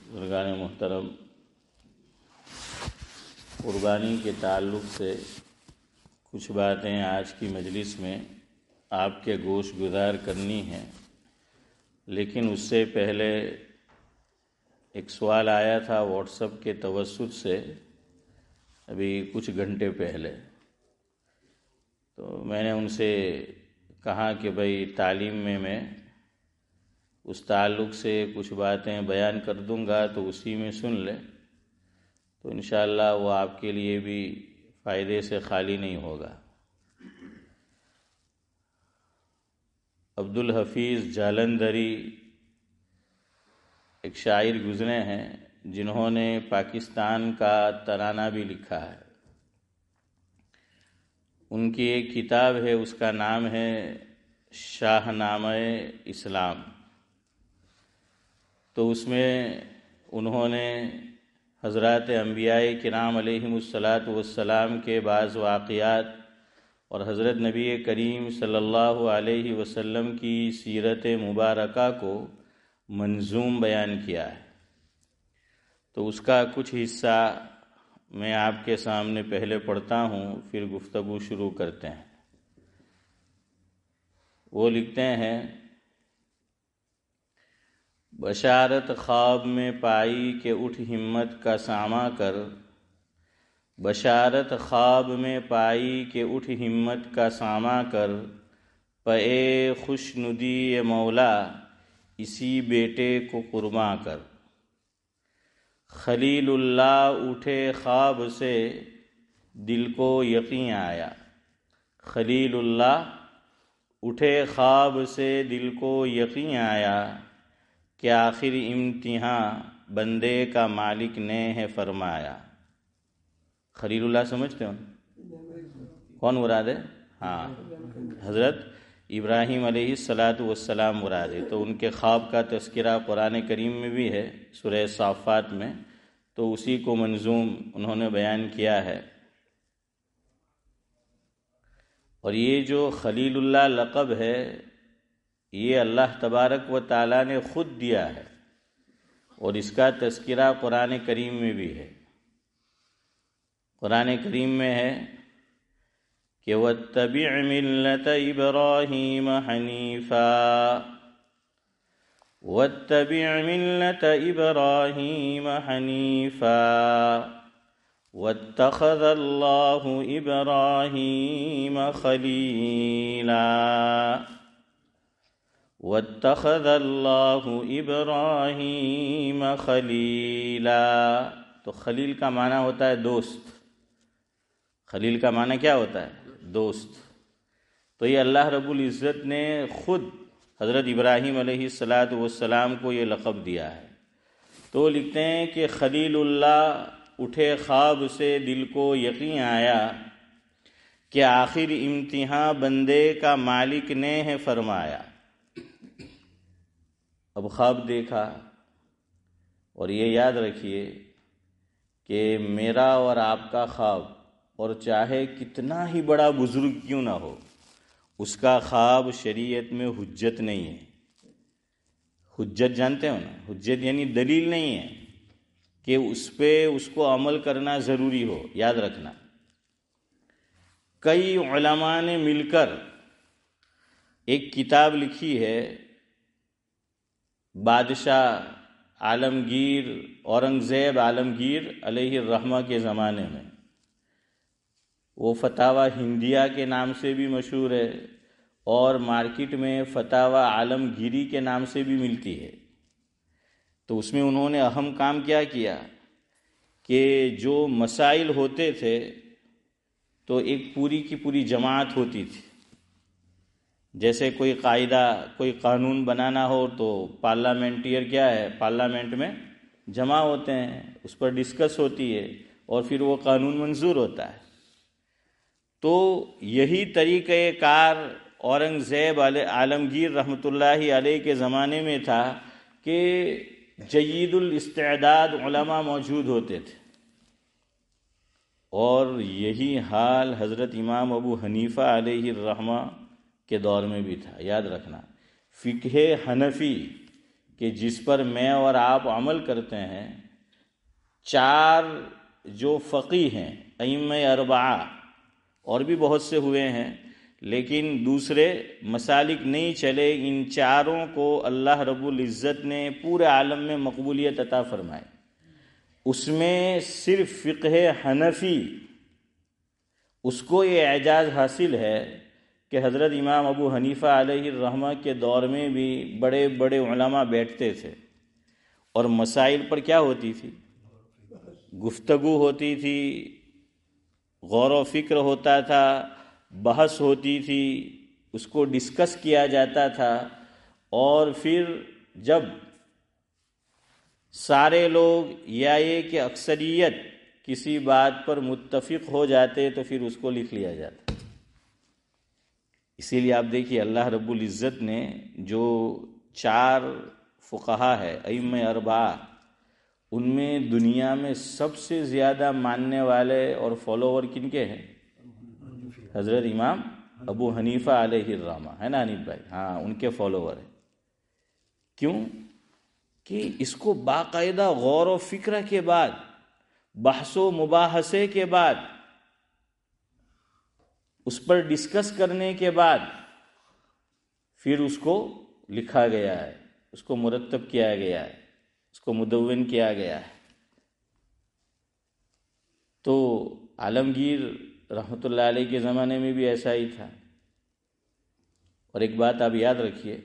بزرگان محترم، قربانی کے تعلق سے کچھ باتیں آج کی مجلس میں آپ کے گوش گزار کرنی ہیں، لیکن اس سے پہلے ایک سوال آیا تھا واٹس ایپ کے توسط سے ابھی کچھ گھنٹے پہلے، تو میں نے ان سے کہا کہ بھائی تعلیم میں اس تعلق سے کچھ باتیں بیان کر دوں گا تو اسی میں سن لے، تو انشاءاللہ وہ آپ کے لیے بھی فائدے سے خالی نہیں ہوگا۔ عبدالحفیظ جالندھری ایک شاعر گزرے ہیں جنہوں نے پاکستان کا ترانہ بھی لکھا ہے۔ ان کی ایک کتاب ہے، اس کا نام ہے شاہ نامہ اسلام، تو اس میں انہوں نے حضرات انبیاء کرام علیہم الصلاۃ والسلام کے بعض واقعات اور حضرت نبی کریم صلی اللہ علیہ وسلم کی سیرت مبارکہ کو منظوم بیان کیا ہے، تو اس کا کچھ حصہ میں آپ کے سامنے پہلے پڑھتا ہوں، پھر گفتگو شروع کرتے ہیں۔ وہ لکھتے ہیں: بشارت خواب میں پائی کہ اٹھ ہمت کا ساماں کر، بشارت خواب میں پائی کہ اٹھ ہمت کا ساماں کر، پے خوش ندی مولا اسی بیٹے کو قرباں کر۔ خلیل اللہ اٹھے خواب سے دل کو یقین آیا، خلیل اللہ اٹھے خواب سے دل کو یقین آیا کہ آخر امتحان بندے کا مالک نے ہے فرمایا۔ خلیل اللہ سمجھتے ہو کون مراد ہے؟ ہاں، حضرت ابراہیم علیہ السلام مراد ہے، تو ان کے خواب کا تذکرہ قرآن کریم میں بھی ہے سورہ صافات میں، تو اسی کو منظوم انہوں نے بیان کیا ہے۔ اور یہ جو خلیل اللہ لقب ہے، یہ اللہ تبارک و تعالیٰ نے خود دیا ہے، اور اس کا تذکرہ قرآن کریم میں بھی ہے۔ قرآن کریم میں ہے کہ وَاتَّبِعْ مِلَّةَ إِبْرَاهِيمَ حَنِيفًا، وَاتَّبِعْ مِلَّةَ إِبْرَاهِيمَ حَنِيفًا وَاتَّخَذَ اللَّهُ إِبْرَاهِيمَ خَلِيلًا، وَاتَّخَذَ اللَّهُ إِبْرَاهِيمَ خَلِيلًا۔ تو خلیل کا معنی ہوتا ہے دوست، خلیل کا معنی کیا ہوتا ہے؟ دوست۔ تو یہ اللہ رب العزت نے خود حضرت ابراہیم علیہ السلام کو یہ لقب دیا ہے۔ تو لکھتے ہیں کہ خلیل اللہ اٹھے خواب سے دل کو یقین آیا کہ آخر امتحان بندے کا مالک نے ہے فرمایا۔ اب خواب دیکھا، اور یہ یاد رکھیے کہ میرا اور آپ کا خواب، اور چاہے کتنا ہی بڑا بزرگ کیوں نہ ہو، اس کا خواب شریعت میں حجت نہیں ہے۔ حجت جانتے ہو نا؟ حجت یعنی دلیل نہیں ہے کہ اس کو عمل کرنا ضروری ہو، یاد رکھنا۔ کئی علماء نے مل کر ایک کتاب لکھی ہے، بادشاہ عالمگیر اورنگزیب عالمگیر علیہ الرحمہ کے زمانے میں، وہ فتاوی ہندیہ کے نام سے بھی مشہور ہے، اور مارکیٹ میں فتاوی عالمگیری کے نام سے بھی ملتی ہے۔ تو اس میں انہوں نے اہم کام کیا کیا کہ جو مسائل ہوتے تھے تو ایک پوری کی پوری جماعت ہوتی تھی، جیسے کوئی قاعدہ، کوئی قانون بنانا ہو تو پارلیمنٹیئر کیا ہے، پارلیمنٹ میں جمع ہوتے ہیں، اس پر ڈسکس ہوتی ہے، اور پھر وہ قانون منظور ہوتا ہے۔ تو یہی طریقہ کار اورنگزیب عالمگیر رحمۃ اللہ علیہ کے زمانے میں تھا کہ جید الاستعداد علماء موجود ہوتے تھے، اور یہی حال حضرت امام ابو حنیفہ علیہ الرحمہ کے دور میں بھی تھا۔ یاد رکھنا، فقہ حنفی کہ جس پر میں اور آپ عمل کرتے ہیں، 4 جو فقیہ ہیں ائمہ اربعہ، اور بھی بہت سے ہوئے ہیں لیکن دوسرے مسالک نہیں چلے، ان 4 کو اللہ رب العزت نے پورے عالم میں مقبولیت عطا فرمائی۔ اس میں صرف فقہ حنفی، اس کو یہ اعجاز حاصل ہے کہ حضرت امام ابو حنیفہ علیہ الرحمہ کے دور میں بھی بڑے بڑے علماء بیٹھتے تھے، اور مسائل پر کیا ہوتی تھی؟ گفتگو ہوتی تھی، غور و فکر ہوتا تھا، بحث ہوتی تھی، اس کو ڈسکس کیا جاتا تھا، اور پھر جب سارے لوگ یا یہ کہ اکثریت کسی بات پر متفق ہو جاتے تو پھر اس کو لکھ لیا جاتا۔ اسی لیے آپ دیکھیے اللہ رب العزت نے جو 4 فقہا ہے ائمہ اربعہ، ان میں دنیا میں سب سے زیادہ ماننے والے اور فالوور کن کے ہیں؟ حضرت امام ابو حنیفہ علیہ الرحمہ، ہے نا حنیف بھائی؟ ہاں، ان کے فالوور ہیں۔ کیوں؟ کہ اس کو باقاعدہ غور و فکر کے بعد، بحث و مباحثے کے بعد، اس پر ڈسکس کرنے کے بعد پھر اس کو لکھا گیا ہے، اس کو مرتب کیا گیا ہے، اس کو مدون کیا گیا ہے۔ تو عالمگیر رحمۃ اللہ علیہ کے زمانے میں بھی ایسا ہی تھا۔ اور ایک بات آپ یاد رکھیے،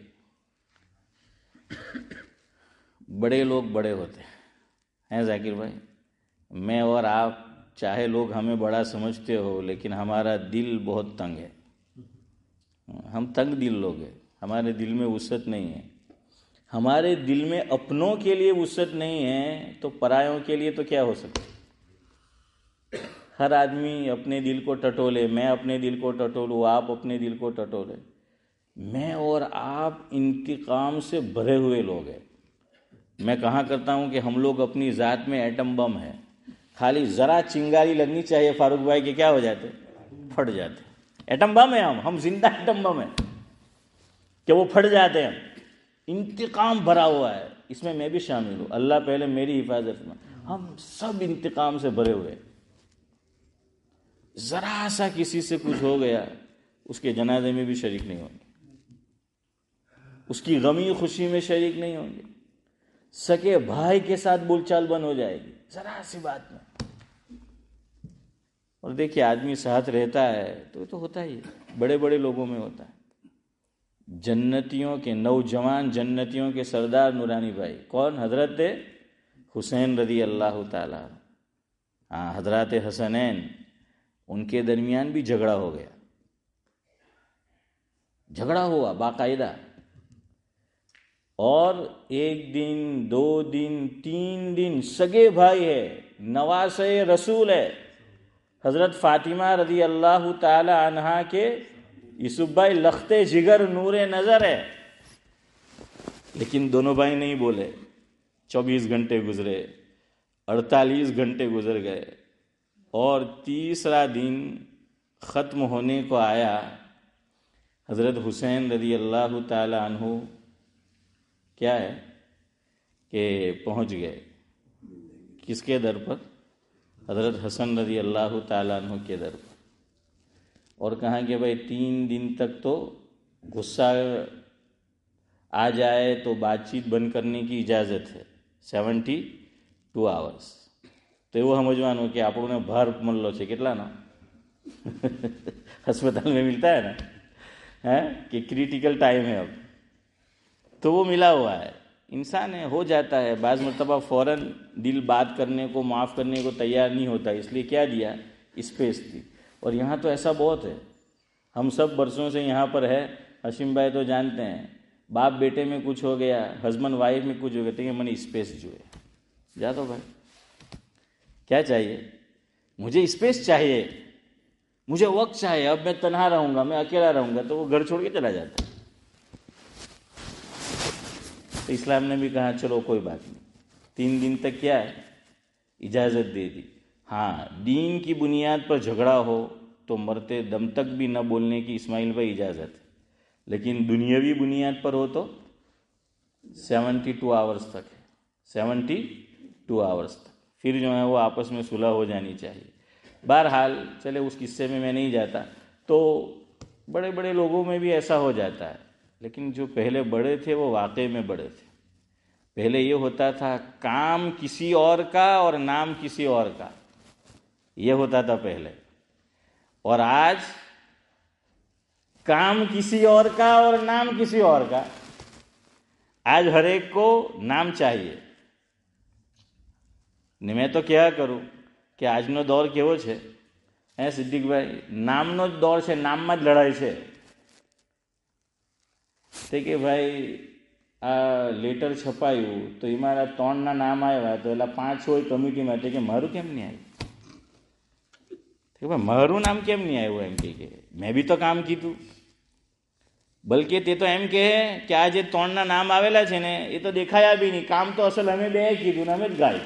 بڑے لوگ بڑے ہوتے ہیں ذاکر بھائی، میں اور آپ چاہے لوگ ہمیں بڑا سمجھتے ہو لیکن ہمارا دل بہت تنگ ہے، ہم تنگ دل لوگ ہیں، ہمارے دل میں وسعت نہیں ہے۔ ہمارے دل میں اپنوں کے لیے وسعت نہیں ہے تو پرایوں کے لیے تو کیا ہو سکتا؟ ہر آدمی اپنے دل کو ٹٹولے، میں اپنے دل کو ٹٹولوں، آپ اپنے دل کو ٹٹولے۔ میں اور آپ انتقام سے بھرے ہوئے لوگ ہیں۔ میں کہا کرتا ہوں کہ ہم لوگ اپنی ذات میں ایٹم بم ہیں، خالی ذرا چنگاری لگنی چاہیے فاروق بھائی کہ کیا ہو جاتے؟ پھٹ جاتے۔ ایٹم بم ہیں ہم زندہ ایٹم بم ہیں کہ وہ پھٹ جاتے ہیں۔ انتقام بھرا ہوا ہے، اس میں بھی شامل ہوں، اللہ پہلے میری حفاظت میں۔ ہم سب انتقام سے بھرے ہوئے، ذرا سا کسی سے کچھ ہو گیا اس کے جنازے میں بھی شریک نہیں ہوں گے، اس کی غمی خوشی میں شریک نہیں ہوں گے، سکے بھائی کے ساتھ بول چال بند ہو جائے گی ذرا سی بات میں۔ اور دیکھیے آدمی ساتھ رہتا ہے تو یہ تو ہوتا ہی ہے، بڑے بڑے لوگوں میں ہوتا ہے۔ جنتیوں کے نوجوان جنتیوں کے سردار نورانی بھائی کون؟ حضرت حسین رضی اللہ تعالی، ہاں حضرات حسنین، ان کے درمیان بھی جھگڑا ہو گیا، جھگڑا ہوا باقاعدہ، اور 1 دن 2 دن 3 دن، سگے بھائی ہے، نواسے رسول ہے، حضرت فاطمہ رضی اللہ تعالی عنہا کے یوسف بھائی لخت جگر نور نظر ہے، لیکن دونوں بھائی نہیں بولے۔ 24 گھنٹے گزرے، 48 گھنٹے گزر گئے، اور تیسرا دن ختم ہونے کو آیا، حضرت حسین رضی اللہ تعالی عنہ کیا ہے کہ پہنچ گئے کس کے در پر؟ حضرت حسن رضی اللہ تعالیٰ عنہ کے در پر، اور کہا کہ بھائی 3 دن تک تو غصہ آ جائے تو بات چیت بند کرنے کی اجازت ہے، 72 آورس۔ تو وہ سمجھوان ہو کہ આપણને ભાર મળલો છે કેટલાનો ہسپتال میں ملتا ہے نا کہ کریٹیکل ٹائم ہے اب، تو وہ ملا ہوا ہے، انسان ہے، ہو جاتا ہے بعض مرتبہ فوراً دل بات کرنے کو معاف کرنے کو تیار نہیں ہوتا، اس لیے کیا دیا؟ اسپیس دی۔ اور یہاں تو ایسا بہت ہے، ہم سب برسوں سے یہاں پر ہے، ہاشم بھائی تو جانتے ہیں، باپ بیٹے میں کچھ ہو گیا، ہسبینڈ وائف میں کچھ ہو گیا تو یہ منی اسپیس جو ہے، جا دو بھائی، کیا چاہیے؟ مجھے اسپیس چاہیے، مجھے وقت چاہیے، اب میں تنہا رہوں گا، میں اکیلا رہوں گا، تو وہ گھر چھوڑ کے چلا جاتا ہے۔ تو اسلام نے بھی کہا چلو کوئی بات نہیں، 3 دن تک کیا ہے؟ اجازت دے دی۔ ہاں دین کی بنیاد پر جھگڑا ہو تو مرتے دم تک بھی نہ بولنے کی اسماعیل بھائی اجازت ہے، لیکن دنیاوی بنیاد پر ہو تو 72 آورس تک ہے، 72 آورس تک، پھر جو ہے وہ آپس میں صلح ہو جانی چاہیے۔ بہرحال چلے اس قصے میں نہیں جاتا۔ تو بڑے بڑے لوگوں میں بھی ایسا ہو جاتا ہے، لیکن جو پہلے بڑے تھے وہ واقعے میں بڑے تھے۔ پہلے یہ ہوتا تھا کام کسی اور کا اور نام کسی اور کا، یہ ہوتا تھا پہلے، اور آج کام کسی اور کا اور نام کسی اور کا۔ آج ہر ایک کو نام چاہیے۔ میں تو کیا کروں کہ આજનો દોર કેવો છે હે સિદ્દીકભાઈ, નામનો જ દોર છે, નામમાં જ લડાઈ છે। તે કે ભાઈ આ લેટર છપાયું તો એમાં 3ના નામ આવ્યા, તો એટલે 5 હોય કમિટીમાં, તે કે મારું કેમ નહીં આવ્યું? કે ભાઈ મારું નામ કેમ નહીં આવ્યું? એમ કે મેં બી તો કામ કીધું। બલકે તે તો એમ કહે કે આ જે 3ના નામ આવેલા છે ને એ તો દેખાયા બી નહીં, કામ તો અસલ અમે બે કીધું ને અમે જ ગાયું,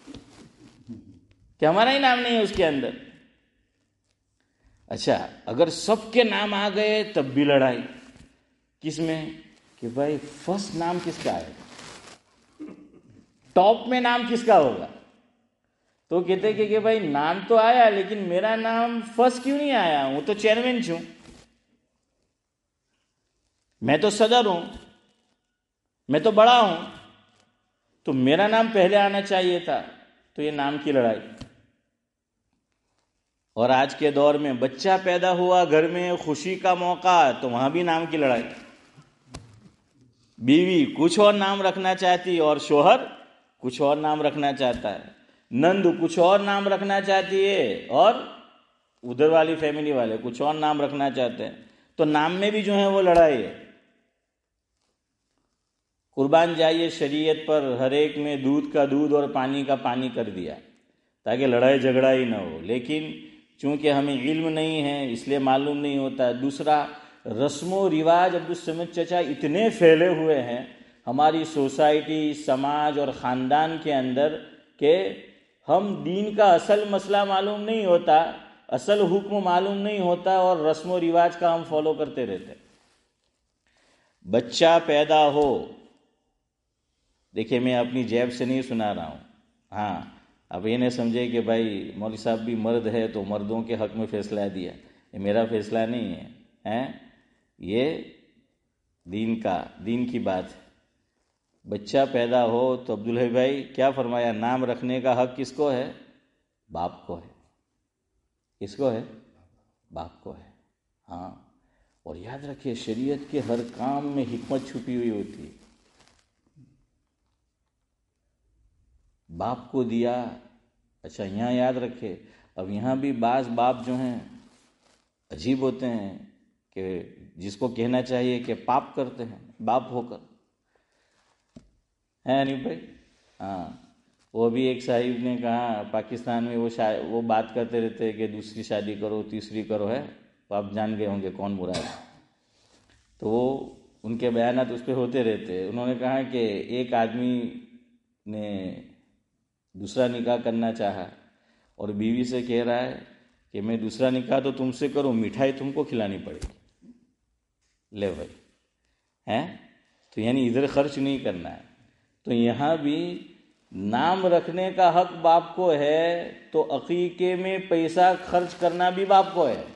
کہ ہمارا ہی نام نہیں ہے اس کے اندر۔ اچھا اگر سب کے نام آ گئے تب بھی لڑائی کس میں؟ کہ بھائی فرسٹ نام کس کا ہے، ٹاپ میں نام کس کا ہوگا؟ تو کہتے کہ بھائی نام تو آیا لیکن میرا نام فرسٹ کیوں نہیں آیا؟ ہوں تو چیئرمین چھوں، میں تو صدر ہوں، میں تو بڑا ہوں، تو میرا نام پہلے آنا چاہیے تھا۔ تو یہ نام کی لڑائی۔ اور آج کے دور میں بچہ پیدا ہوا گھر میں، خوشی کا موقع، تو وہاں بھی نام کی لڑائی۔ بیوی کچھ اور نام رکھنا چاہتی اور شوہر کچھ اور نام رکھنا چاہتا ہے، نند کچھ اور نام رکھنا چاہتی ہے اور ادھر والی فیملی والے کچھ اور نام رکھنا چاہتے ہیں۔ تو نام میں بھی جو ہے وہ لڑائی ہے۔ قربان جائیے شریعت پر، ہر ایک میں دودھ کا دودھ اور پانی کا پانی کر دیا تاکہ لڑائی جھگڑا ہی نہ ہو، لیکن چونکہ ہمیں علم نہیں ہے اس لیے معلوم نہیں ہوتا۔ دوسرا، رسم و رواج عبدالصمد چچا اتنے پھیلے ہوئے ہیں ہماری سوسائٹی، سماج اور خاندان کے اندر کہ ہم دین کا اصل مسئلہ معلوم نہیں ہوتا، اصل حکم معلوم نہیں ہوتا، اور رسم و رواج کا ہم فالو کرتے رہتے۔ بچہ پیدا ہو، دیکھیے میں اپنی جیب سے نہیں سنا رہا ہوں، ہاں اب یہ نہ سمجھے کہ بھائی مولوی صاحب بھی مرد ہے تو مردوں کے حق میں فیصلہ دیا، یہ میرا فیصلہ نہیں ہے، یہ دین کی بات ہے۔ بچہ پیدا ہو تو عبدالحی بھائی کیا فرمایا؟ نام رکھنے کا حق کس کو ہے؟ باپ کو ہے۔ کس کو ہے؟ باپ کو ہے، ہاں۔ اور یاد رکھیے شریعت کے ہر کام میں حکمت چھپی ہوئی ہوتی ہے۔ باپ کو دیا، اچھا یہاں یاد رکھے، اب یہاں بھی بعض باپ جو ہیں عجیب ہوتے ہیں کہ جس کو کہنا چاہیے کہ پاپ کرتے ہیں باپ ہو کر، ہے نہیں بھائی؟ ہاں، وہ بھی ایک صاحب نے کہا پاکستان میں وہ بات کرتے رہتے کہ دوسری شادی کرو، تیسری کرو، ہے تو آپ جان گئے ہوں گے کون مراد ہے۔ تو وہ ان کے بیانات اس پہ ہوتے رہتے۔ انہوں نے کہا کہ ایک آدمی نے دوسرا نکاح کرنا چاہا اور بیوی سے کہہ رہا ہے کہ میں دوسرا نکاح تو تم سے کروں، مٹھائی تم کو کھلانی پڑے گی۔ لے بھائی، ہیں تو یعنی ادھر خرچ نہیں کرنا ہے۔ تو یہاں بھی نام رکھنے کا حق باپ کو ہے تو عقیقے میں پیسہ خرچ کرنا بھی باپ کو ہے۔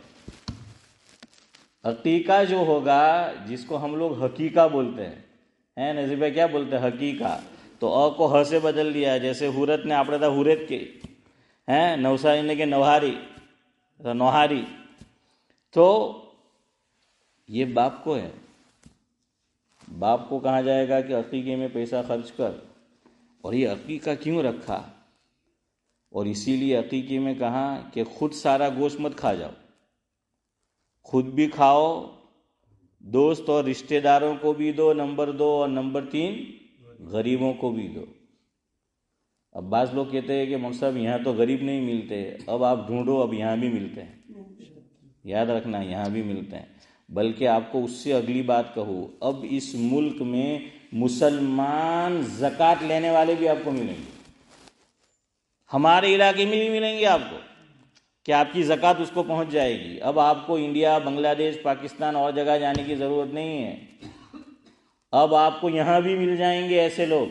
عقیقہ جو ہوگا، جس کو ہم لوگ حقیقہ بولتے ہیں، نظیر بھائی کیا بولتے ہیں؟ حقیقہ، تو ا کو ہ سے بدل دیا، جیسے حورت نے آپ تھا حورت کے، ہیں نوساری نے کہ نوہاری، نوہاری، تو یہ باپ کو ہے۔ باپ کو کہا جائے گا کہ عقیقے میں پیسہ خرچ کر، اور یہ عقیقہ کیوں رکھا؟ اور اسی لیے عقیقے میں کہا کہ خود سارا گوشت مت کھا جاؤ، خود بھی کھاؤ، دوست اور رشتہ داروں کو بھی دو، نمبر 2، اور نمبر 3 غریبوں کو بھی دو۔ اب بعض لوگ کہتے ہیں کہ مولوی صاحب یہاں تو غریب نہیں ملتے، اب آپ ڈھونڈو، اب یہاں بھی ملتے ہیں، یاد رکھنا یہاں بھی ملتے ہیں۔ بلکہ آپ کو اس سے اگلی بات کہوں، اب اس ملک میں مسلمان زکوٰۃ لینے والے بھی آپ کو ملیں گے، ہمارے علاقے میں بھی ملیں گے آپ کو، کہ آپ کی زکوٰۃ اس کو پہنچ جائے گی۔ اب آپ کو انڈیا، بنگلہ دیش، پاکستان اور جگہ جانے کی ضرورت نہیں ہے۔ اب آپ کو یہاں بھی مل جائیں گے ایسے لوگ،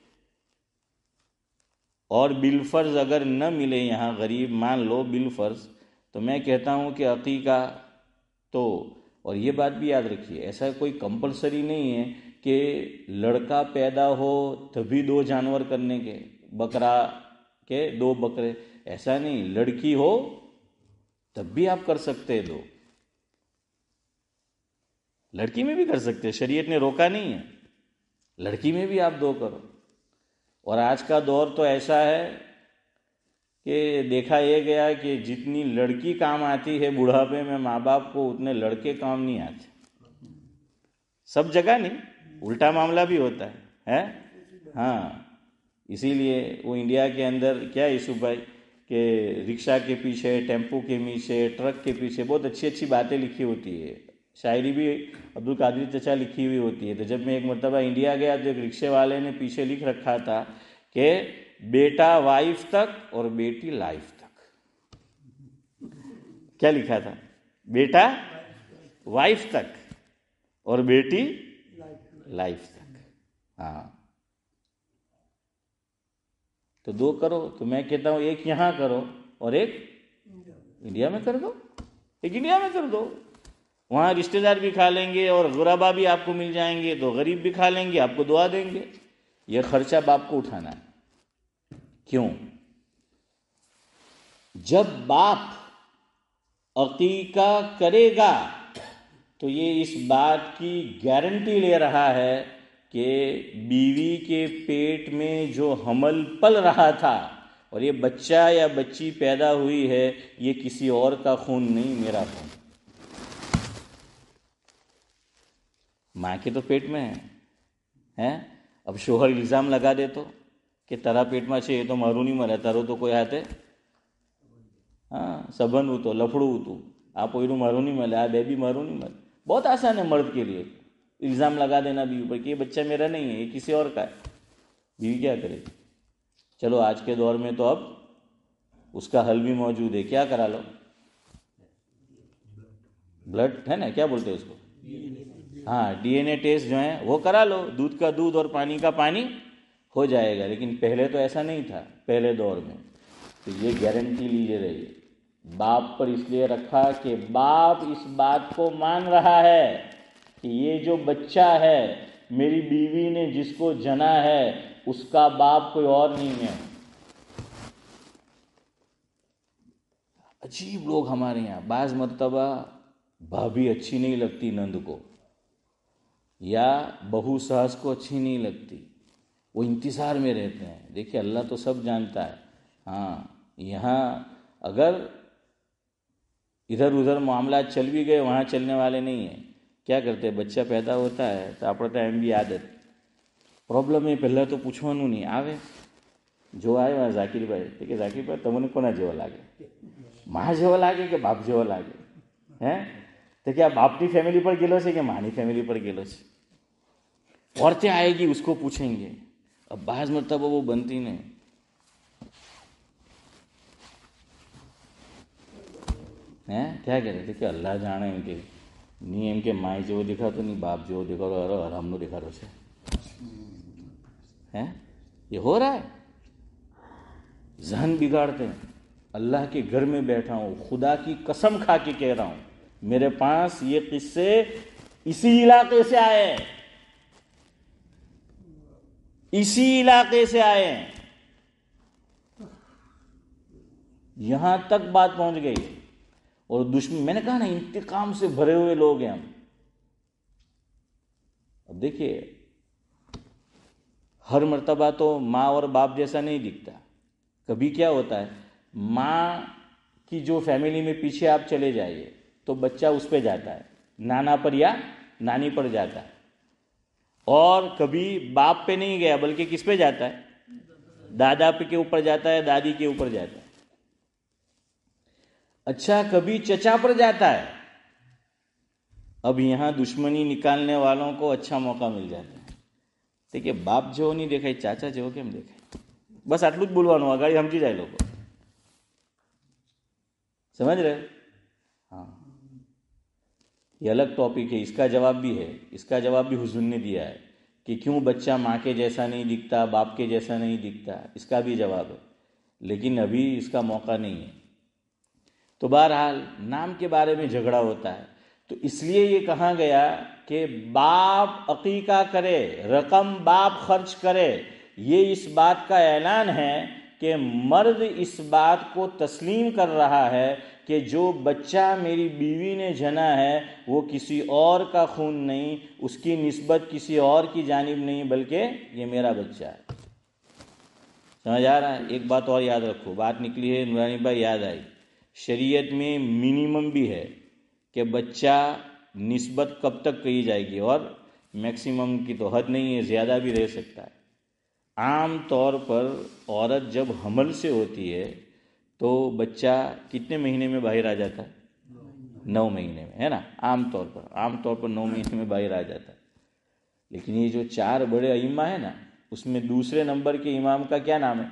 اور بالفرض اگر نہ ملے یہاں غریب، مان لو بالفرض، تو میں کہتا ہوں کہ عقیقہ تو، اور یہ بات بھی یاد رکھیے، ایسا کوئی کمپلسری نہیں ہے کہ لڑکا پیدا ہو تبھی 2 جانور کرنے کے، بکرا کے 2 بکرے، ایسا نہیں، لڑکی ہو تب بھی آپ کر سکتے 2، لڑکی میں بھی کر سکتے، شریعت نے روکا نہیں ہے، لڑکی میں بھی آپ 2 کرو۔ اور آج کا دور تو ایسا ہے کہ دیکھا یہ گیا کہ جتنی لڑکی کام آتی ہے بڑھاپے میں ماں باپ کو، اتنے لڑکے کام نہیں آتے، سب جگہ نہیں، الٹا معاملہ بھی ہوتا ہے ہاں۔ اسی لیے وہ انڈیا کے اندر کیا یوسف بھائی کہ رکشہ کے پیچھے، ٹیمپو کے پیچھے، ٹرک کے پیچھے بہت اچھی اچھی باتیں لکھی ہوتی ہے، شاعری بھی عبدالقادر چچا لکھی ہوئی ہوتی ہے۔ تو جب میں ایک مرتبہ انڈیا گیا تو ایک رکشے والے نے پیچھے لکھ رکھا تھا کہ بیٹا وائف تک اور بیٹی لائف تک۔ کیا لکھا تھا؟ بیٹا وائف تک اور بیٹی لائف تک، ہاں۔ تو 2 کرو، تو میں کہتا ہوں ایک یہاں کرو اور ایک انڈیا میں کر دو، ایک انڈیا میں کر دو، وہاں رشتہ دار بھی کھا لیں گے اور غربا بھی آپ کو مل جائیں گے، تو غریب بھی کھا لیں گے، آپ کو دعا دیں گے۔ یہ خرچہ باپ کو اٹھانا ہے۔ کیوں؟ جب باپ عقیقہ کرے گا تو یہ اس بات کی گارنٹی لے رہا ہے کہ بیوی کے پیٹ میں جو حمل پل رہا تھا اور یہ بچہ یا بچی پیدا ہوئی ہے، یہ کسی اور کا خون نہیں، میرا خون۔ ماں کے تو پیٹ میں ہے۔ اب شوہر الزام لگا دے تو کہ ترا پیٹ میں છે એ તો મારું નહીં મળે, તારું તો કોઈ હાથે સંબંધ હતો, લફડું હતું, આ પોયરું મારું નહીં મળે, આ બેબી મારું નહીં મળે۔ بہت آسان ہے مرد کے لیے الزام لگا دینا بیوی پر کہ یہ بچہ میرا نہیں ہے، یہ کسی اور کا ہے۔ بیوی کیا کرے؟ چلو آج کے دور میں تو اب اس کا حل بھی موجود ہے، کیا کرا لو؟ بلڈ ہے نا، کیا بولتے ہیں اس کو؟ ہاں، ڈی این اے ٹیسٹ جو ہے وہ کرا لو، دودھ کا دودھ اور پانی کا پانی ہو جائے گا۔ لیکن پہلے تو ایسا نہیں تھا، پہلے دور میں تو یہ گارنٹی لیجیے رہی باپ پر اس لیے رکھا کہ باپ اس بات کو مان رہا ہے کہ یہ جو بچہ ہے میری بیوی نے جس کو جنا ہے اس کا باپ کوئی اور نہیں ہے۔ عجیب لوگ ہمارے یہاں، بعض مرتبہ بھابھی اچھی نہیں لگتی نند کو یا بہو ساس کو اچھی نہیں لگتی، وہ انتظار میں رہتے ہیں۔ دیکھیے اللہ تو سب جانتا ہے، ہاں یہاں اگر ادھر ادھر معاملات چل بھی گئے، وہاں چلنے والے نہیں ہیں۔ کیا کرتے؟ بچہ پیدا ہوتا ہے تو આપણે એમ બી આદત પ્રોબ્લેમ એ પહેલાં તો પૂછવાનું નહીં આવે જો આવ્યા ઝાકીરભાઈ તો કે ઝાકીરભાઈ તમને કોના જેવો લાગે, મા જેવો લાગે કે બાપ જેવો લાગે? હે તો કે આ બાપની ફેમિલી પર ગયેલો છે કે માની ફેમિલી પર ગયેલો છે? औरतें आएगी उसको पूछेंगे। अब बाज मरतबा वो बनती नहीं है। क्या कह रहे थे कि अल्लाह जाने इनके नहीं, एम के माई जेવો દેખાતો नहीं, बाप जेવો દેખાતો, अरे हरामનો દેખાતો છે। हैं ये हो रहा है, जहन बिगाड़ते हैं। अल्लाह के घर में बैठा हूँ, खुदा की कसम खा के कह रहा हूँ, मेरे पास ये किस्से इसी इलाके से आए हैं, इसी इलाके से आए हैं। यहां तक बात पहुंच गई और दुश्मन, मैंने कहा ना इंतकाम से भरे हुए लोग हैं हम। अब देखिए हर मर्तबा तो माँ और बाप जैसा नहीं दिखता। कभी क्या होता है, माँ की जो फैमिली में पीछे आप चले जाइए तो बच्चा उस पे जाता है, नाना पर या नानी पर जाता है, और कभी बाप पे नहीं गया बल्कि किस पे जाता है? दादा पे के ऊपर जाता है, दादी के ऊपर जाता है। अच्छा कभी चचा पर जाता है। अब यहां दुश्मनी निकालने वालों को अच्छा मौका मिल जाता है। देखिए बाप જેવો નહીં દેખાય, ચાચા જેવો કેમ દેખાય? બસ આટલું જ બોલવાનું, આગાડી સમજી જાય લોકો। समझ रहे? हाँ, ये अलग टॉपिक है, इसका जवाब भी है, इसका जवाब भी हुजूर ने दिया है کہ کیوں بچہ ماں کے جیسا نہیں دکھتا، باپ کے جیسا نہیں دکھتا، اس کا بھی جواب ہے، لیکن ابھی اس کا موقع نہیں ہے۔ تو بہرحال نام کے بارے میں جھگڑا ہوتا ہے، تو اس لیے یہ کہا گیا کہ باپ عقیقہ کرے، رقم باپ خرچ کرے۔ یہ اس بات کا اعلان ہے کہ مرد اس بات کو تسلیم کر رہا ہے کہ جو بچہ میری بیوی نے جنا ہے وہ کسی اور کا خون نہیں، اس کی نسبت کسی اور کی جانب نہیں، بلکہ یہ میرا بچہ ہے۔ سمجھ آ رہا ہے؟ ایک بات اور یاد رکھو، بات نکلی ہے نورانی بھائی، یاد آئی، شریعت میں منیمم بھی ہے کہ بچہ نسبت کب تک کہی جائے گی، اور میکسیمم کی تو حد نہیں ہے، زیادہ بھی رہ سکتا ہے۔ عام طور پر عورت جب حمل سے ہوتی ہے تو بچہ کتنے مہینے میں باہر آ جاتا ہے؟ 9 مہینے میں، ہے نا؟ عام طور پر 9 مہینے میں باہر آ جاتا ہے۔ لیکن یہ جو 4 بڑے ائمہ ہیں نا، اس میں دوسرے نمبر کے امام کا کیا نام ہے؟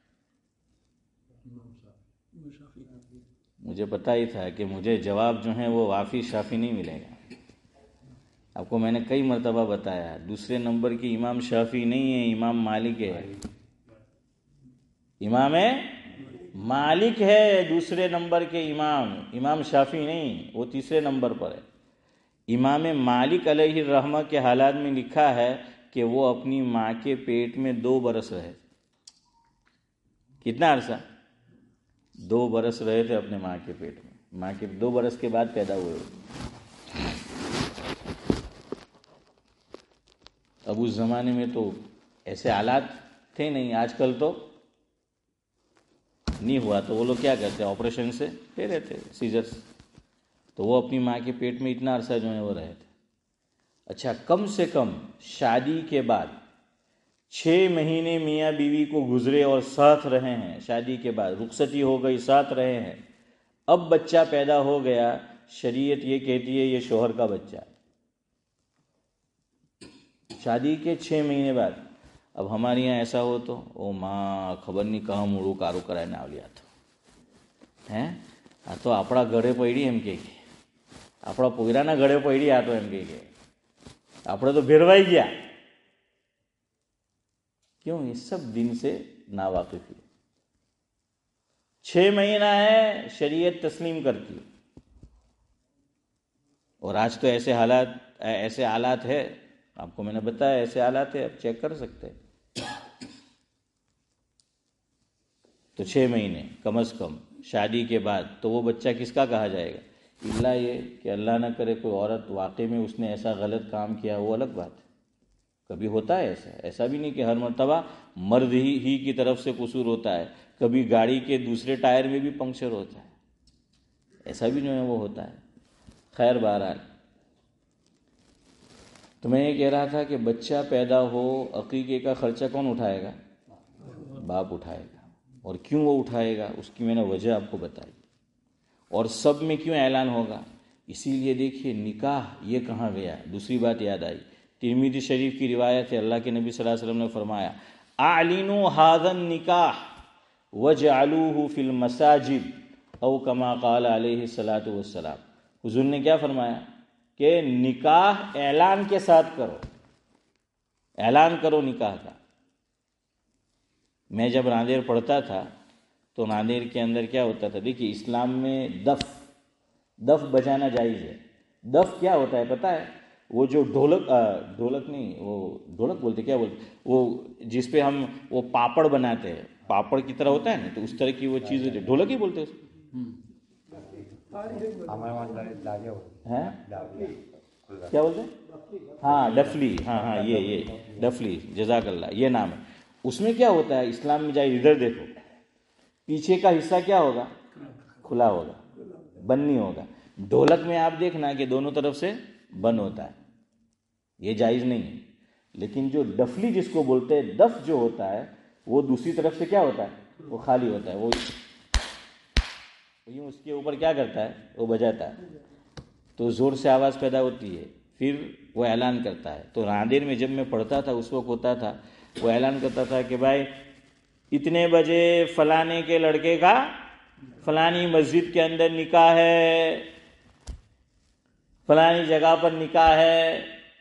مجھے پتا ہی تھا کہ مجھے جواب جو ہیں وہ وافی شافی نہیں ملے گا۔ آپ کو میں نے کئی مرتبہ بتایا، دوسرے نمبر کی امام شافی نہیں ہے، امام مالک ہے۔ امام مالک ہے دوسرے نمبر کے امام شافی نہیں، وہ تیسرے نمبر پر ہے۔ امام مالک علیہ الرحمہ کے حالات میں لکھا ہے کہ وہ اپنی ماں کے پیٹ میں 2 برس رہے۔ کتنا عرصہ؟ 2 برس رہے تھے اپنے ماں کے پیٹ میں، ماں کے 2 برس کے بعد پیدا ہوئے۔ اب اس زمانے میں تو ایسے حالات تھے نہیں، آج کل تو نہیں ہوا تو وہ لوگ کیا کرتے، آپریشن سے لے رہتے سیزرز، تو وہ اپنی ماں کے پیٹ میں اتنا عرصہ جو ہے وہ رہے تھے۔ اچھا، کم سے کم شادی کے بعد 6 مہینے میاں بیوی کو گزرے اور ساتھ رہے ہیں، شادی کے بعد رخصتی ہو گئی، ساتھ رہے ہیں، اب بچہ پیدا ہو گیا، شریعت یہ کہتی ہے یہ شوہر کا بچہ ہے۔ شادی کے 6 مہینے بعد۔ اب ہمارے یہاں ایسا ہو تو او ماں خبر نہیں کہاں موڑوں کارو کراઈને આવ્યા હતા હે આ તો આપણા ઘરે પડી એમ કે આપણા પોયરાના ઘરે પડી આ તો એમ કે આપણે તો ભેરવાઈ ગયા। क्यों? ये सब दिन से नावाकिफी। 6 महीना है, शरीयत तस्लीम करती है। और आज तो ऐसे हालात है، آپ کو میں نے بتایا ایسے حالات ہے، آپ چیک کر سکتے ہیں۔ تو 6 مہینے کم از کم شادی کے بعد، تو وہ بچہ کس کا کہا جائے گا؟ اللہ یہ کہ اللہ نہ کرے کوئی عورت واقعی میں اس نے ایسا غلط کام کیا، وہ الگ بات ہے، کبھی ہوتا ہے ایسا بھی نہیں کہ ہر مرتبہ مرد ہی کی طرف سے قصور ہوتا ہے، کبھی گاڑی کے دوسرے ٹائر میں بھی پنکچر ہوتا ہے، ایسا بھی جو ہے وہ ہوتا ہے۔ خیر بہرحال، تو میں یہ کہہ رہا تھا کہ بچہ پیدا ہو، عقیقے کا خرچہ کون اٹھائے گا؟ باپ اٹھائے گا۔ اور کیوں وہ اٹھائے گا، اس کی میں نے وجہ آپ کو بتائی۔ اور سب میں کیوں اعلان ہوگا؟ اسی لیے دیکھیے نکاح یہ کہاں گیا، دوسری بات یاد آئی، ترمذی شریف کی روایت ہے، اللہ کے نبی صلی اللہ علیہ وسلم نے فرمایا اعلنوا هذا النکاح وجعلوه فی المساجد او کما قال علیہ الصلاۃ والسلام۔ حضور نے کیا فرمایا کہ نکاح اعلان کے ساتھ کرو، اعلان کرو نکاح کا۔ میں جب ناندیر پڑھتا تھا تو ناندیر کے اندر کیا ہوتا تھا، دیکھیے اسلام میں دف بجانا جائز ہے۔ دف کیا ہوتا ہے پتہ ہے؟ وہ جو ڈھولک نہیں، وہ ڈھولک بولتے، کیا بولتے، وہ جس پہ ہم وہ پاپڑ بناتے ہیں، پاپڑ کی طرح ہوتا ہے نا، تو اس طرح کی وہ چیز ہوتی ہے، ڈھولک ہی بولتے ہیں کیا بولتے ہیں؟ ہاں ڈفلی، ہاں یہ ڈفلی، جزاک اللہ، یہ نام ہے۔ اس میں کیا ہوتا ہے اسلام میں، جائے ادھر دیکھو، پیچھے کا حصہ کیا ہوگا؟ کھلا ہوگا، بند نہیں ہوگا۔ ڈھولک میں آپ دیکھنا کہ دونوں طرف سے بند ہوتا ہے، یہ جائز نہیں ہے۔ لیکن جو ڈفلی جس کو بولتے ہیں، دف جو ہوتا ہے وہ دوسری طرف سے کیا ہوتا ہے؟ وہ خالی ہوتا ہے، وہ یوں اس کے اوپر کیا کرتا ہے؟ وہ بجاتا ہے، تو زور سے آواز پیدا ہوتی ہے، پھر وہ اعلان کرتا ہے۔ تو ناندیر میں جب میں پڑھتا تھا اس وقت ہوتا تھا، وہ اعلان کرتا تھا کہ بھائی اتنے بجے فلانے کے لڑکے کا فلانی مسجد کے اندر نکاح ہے، فلانی جگہ پر نکاح ہے،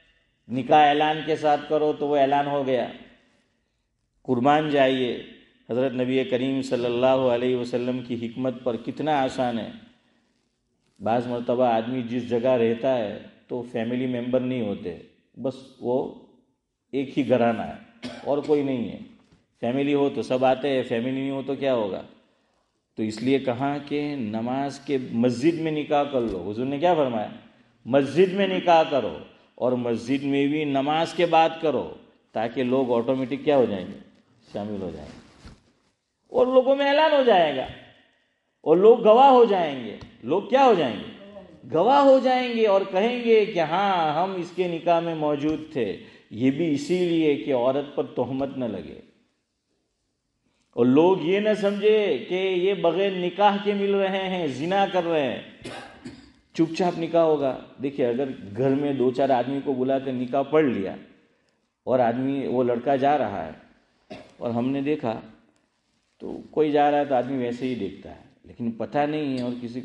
نکاح اعلان کے ساتھ کرو تو وہ اعلان ہو گیا. قربان جائیے حضرت نبی کریم صلی اللہ علیہ وسلم کی حکمت پر کتنا آسان ہے. بعض مرتبہ آدمی جس جگہ رہتا ہے تو فیملی ممبر نہیں ہوتے، بس وہ ایک ہی گھرانہ ہے اور کوئی نہیں ہے. فیملی ہو تو سب آتے ہیں، فیملی نہیں ہو تو کیا ہوگا؟ تو اس لیے کہا کہ نماز کے مسجد میں نکاح کر لو. حضور نے کیا فرمایا؟ مسجد میں نکاح کرو، اور مسجد میں بھی نماز کے بعد کرو، تاکہ لوگ آٹومیٹک کیا ہو جائیں گے؟ شامل ہو جائیں گے، اور لوگوں میں اعلان ہو جائے گا، اور لوگ گواہ ہو جائیں گے. لوگ کیا ہو جائیں گے؟ گواہ ہو جائیں گے، اور کہیں گے کہ ہاں ہم اس کے نکاح میں موجود تھے. یہ بھی اسی لیے کہ عورت پر تہمت نہ لگے، اور لوگ یہ نہ سمجھے کہ یہ بغیر نکاح کے مل رہے ہیں، زنا کر رہے ہیں. چپ چاپ نکاح ہوگا. دیکھیے اگر گھر میں 2-4 آدمی کو بلا کر نکاح پڑھ لیا، اور آدمی وہ لڑکا جا رہا ہے اور ہم نے دیکھا، تو کوئی جا رہا ہے تو آدمی ویسے ہی دیکھتا ہے، لیکن پتہ نہیں ہے. اور کسی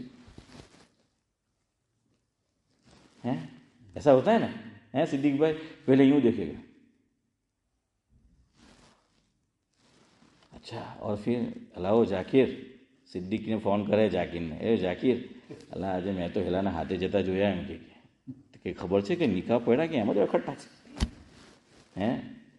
ایسا ہوتا ہے نا، صدیق بھائی پہلے یوں دیکھے گا، اچھا، اور پھر اللہ ذاکر صدیق نے فون کرے ذاکر نے، اے ذاکر اللہ آج میں تو હેલાના હાથે જતા જોયા એમ કે ખબર છે કે નિકાહ પડ્યા કે એમ જ અખટ્ટા છે.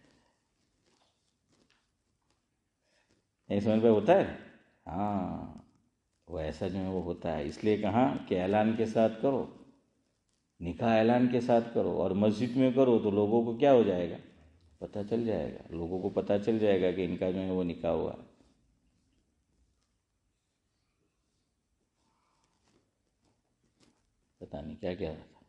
سمجھ پہ ہوتا ہے. ہاں وہ ایسا جو ہے وہ ہوتا ہے. اس لیے کہا کہ اعلان کے ساتھ کرو، نکاح اعلان کے ساتھ کرو، اور مسجد میں کرو تو لوگوں کو کیا ہو جائے گا؟ پتہ چل جائے گا. لوگوں کو پتہ چل جائے گا کہ ان کا جو ہے وہ نکاح ہوا. پتہ نہیں کیا کہہ رہا تھا.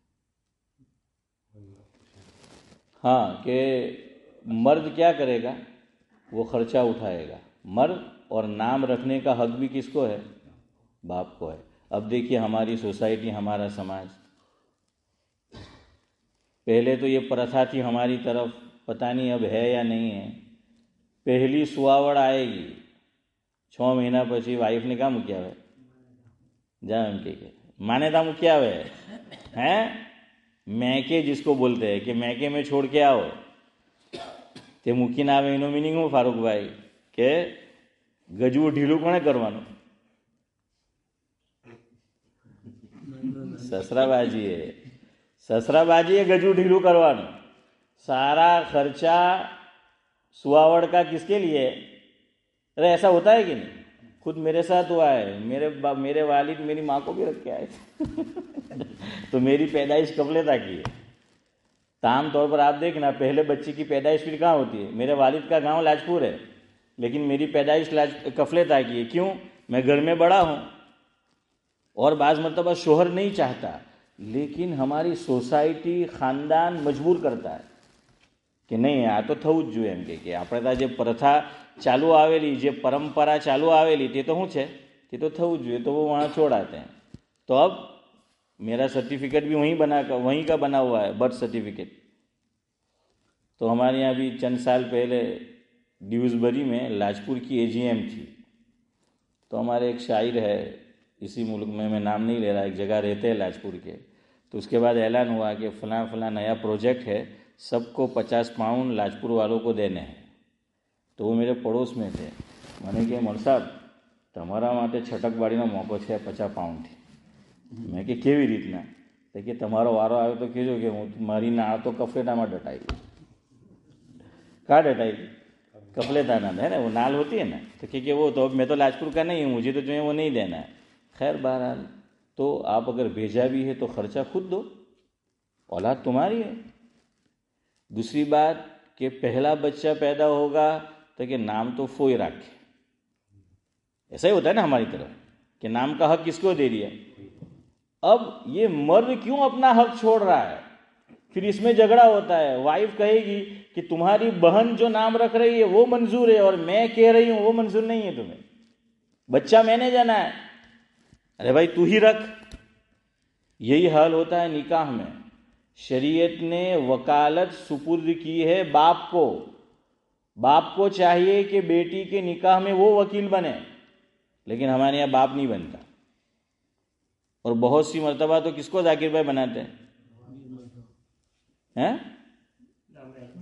ہاں کہ مرد کیا کرے گا؟ وہ خرچہ اٹھائے گا. مرد، اور نام رکھنے کا حق بھی کس کو ہے؟ باپ کو ہے. اب دیکھیے ہماری سوسائٹی، ہمارا سماج، پہلے تو یہ پرتھا تھی ہماری طرف، پتہ نہیں اب ہے یا نہیں ہے. پہلی سواوڑ آئے گی 6 મહિના પછી વાઈફને કાં મૂક્યા આવે؟ جا એમ કે માન્યતા મૂક્યા આવે ہیں મેકે جس کو بولتے ہیں کہ میکے میں چھوڑ کے آؤ. તે મૂકીને આવે એનો મિનિંગ હું ફારૂકભાઈ? કે ગજવું ઢીલું કોણે કરવાનું? સસરાબાજીએ. સસરાબાજીએ ગજવું ઢીલું કરવાનું. सारा खर्चा सुआवड़ का किसके लिए? अरे ऐसा होता है कि नहीं? खुद मेरे साथ हुआ है. मेरे वालिद मेरी माँ को भी रख के आए थे तो मेरी पैदाइश कफलेता की है. तो आम तौर पर आप देखना पहले बच्चे की पैदाइश फिर कहाँ होती है? मेरे वालिद का गांव लाजपुर है, लेकिन मेरी पैदाइश कफलेता की है. क्यों? मैं घर में बड़ा हूँ, और बाज़ मरतबा शोहर नहीं चाहता, लेकिन हमारी सोसाइटी खानदान मजबूर करता है કે નહીં આ તો થવું જ જોઈએ. એમ કે આપણે ત્યાં જે પ્રથા ચાલુ આવેલી, જે પરંપરા ચાલુ આવેલી, તે તો શું છે? તે તો થવું જ જોઈએ. તો वो वहाँ छोड़ आते हैं. तो अब मेरा सर्टिफिकेट भी वहीं का बना हुआ है, बर्थ सर्टिफिकेट. तो हमारे यहाँ भी चंद साल पहले ड्यूसबरी में लाजपुर की AGM थी. तो हमारे एक शायर है इसी मुल्क में, मैं नाम नहीं ले रहा, एक जगह रहते हैं लाजपुर के. तो उसके बाद ऐलान हुआ कि फलां नया प्रोजेक्ट है, सबको 50 पाउंड लाजपुर वालों को देने हैं. तो वो मेरे पड़ोस में थे. मैंने कहा मौलवी साहब તમારા માટે છટકબારીનો મોકો છે 50 પાઉન્ડથી. મેં કે કેવી રીતના? તો કે તમારો વારો આવ્યો તો કહેજો કે હું મારી ના તો કફલેટામાં ડટાઈ ગઈ. कहाँ डटाई? कफलेदाना है ना, वो नाल होती है ना. तो कि वो तो मैं तो लाजपुर का नहीं हूँ, मुझे तो जो है वो नहीं देना है. खैर बहरहाल, तो आप अगर भेजा भी है तो खर्चा खुद दो, औलाद तुम्हारी है. दूसरी बात कि पहला बच्चा पैदा होगा तो कि नाम तो फोई रखे. ऐसा ही होता है ना हमारी तरफ कि नाम का हक किसको दे दिया. अब ये मर्द क्यों अपना हक छोड़ रहा है? फिर इसमें झगड़ा होता है. वाइफ कहेगी कि तुम्हारी बहन जो नाम रख रही है वो मंजूर है, और मैं कह रही हूं वो मंजूर नहीं है तुम्हें. बच्चा मैंने जाना है. अरे भाई तू ही रख. यही हाल होता है निकाह में. शरीयत ने वकालत सुपुर्द की है बाप को. बाप को चाहिए कि बेटी के निकाह में वो वकील बने, लेकिन हमारे यहाँ बाप नहीं बनता. और बहुत सी मर्तबा तो किसको जाकिर भाई बनाते हैं?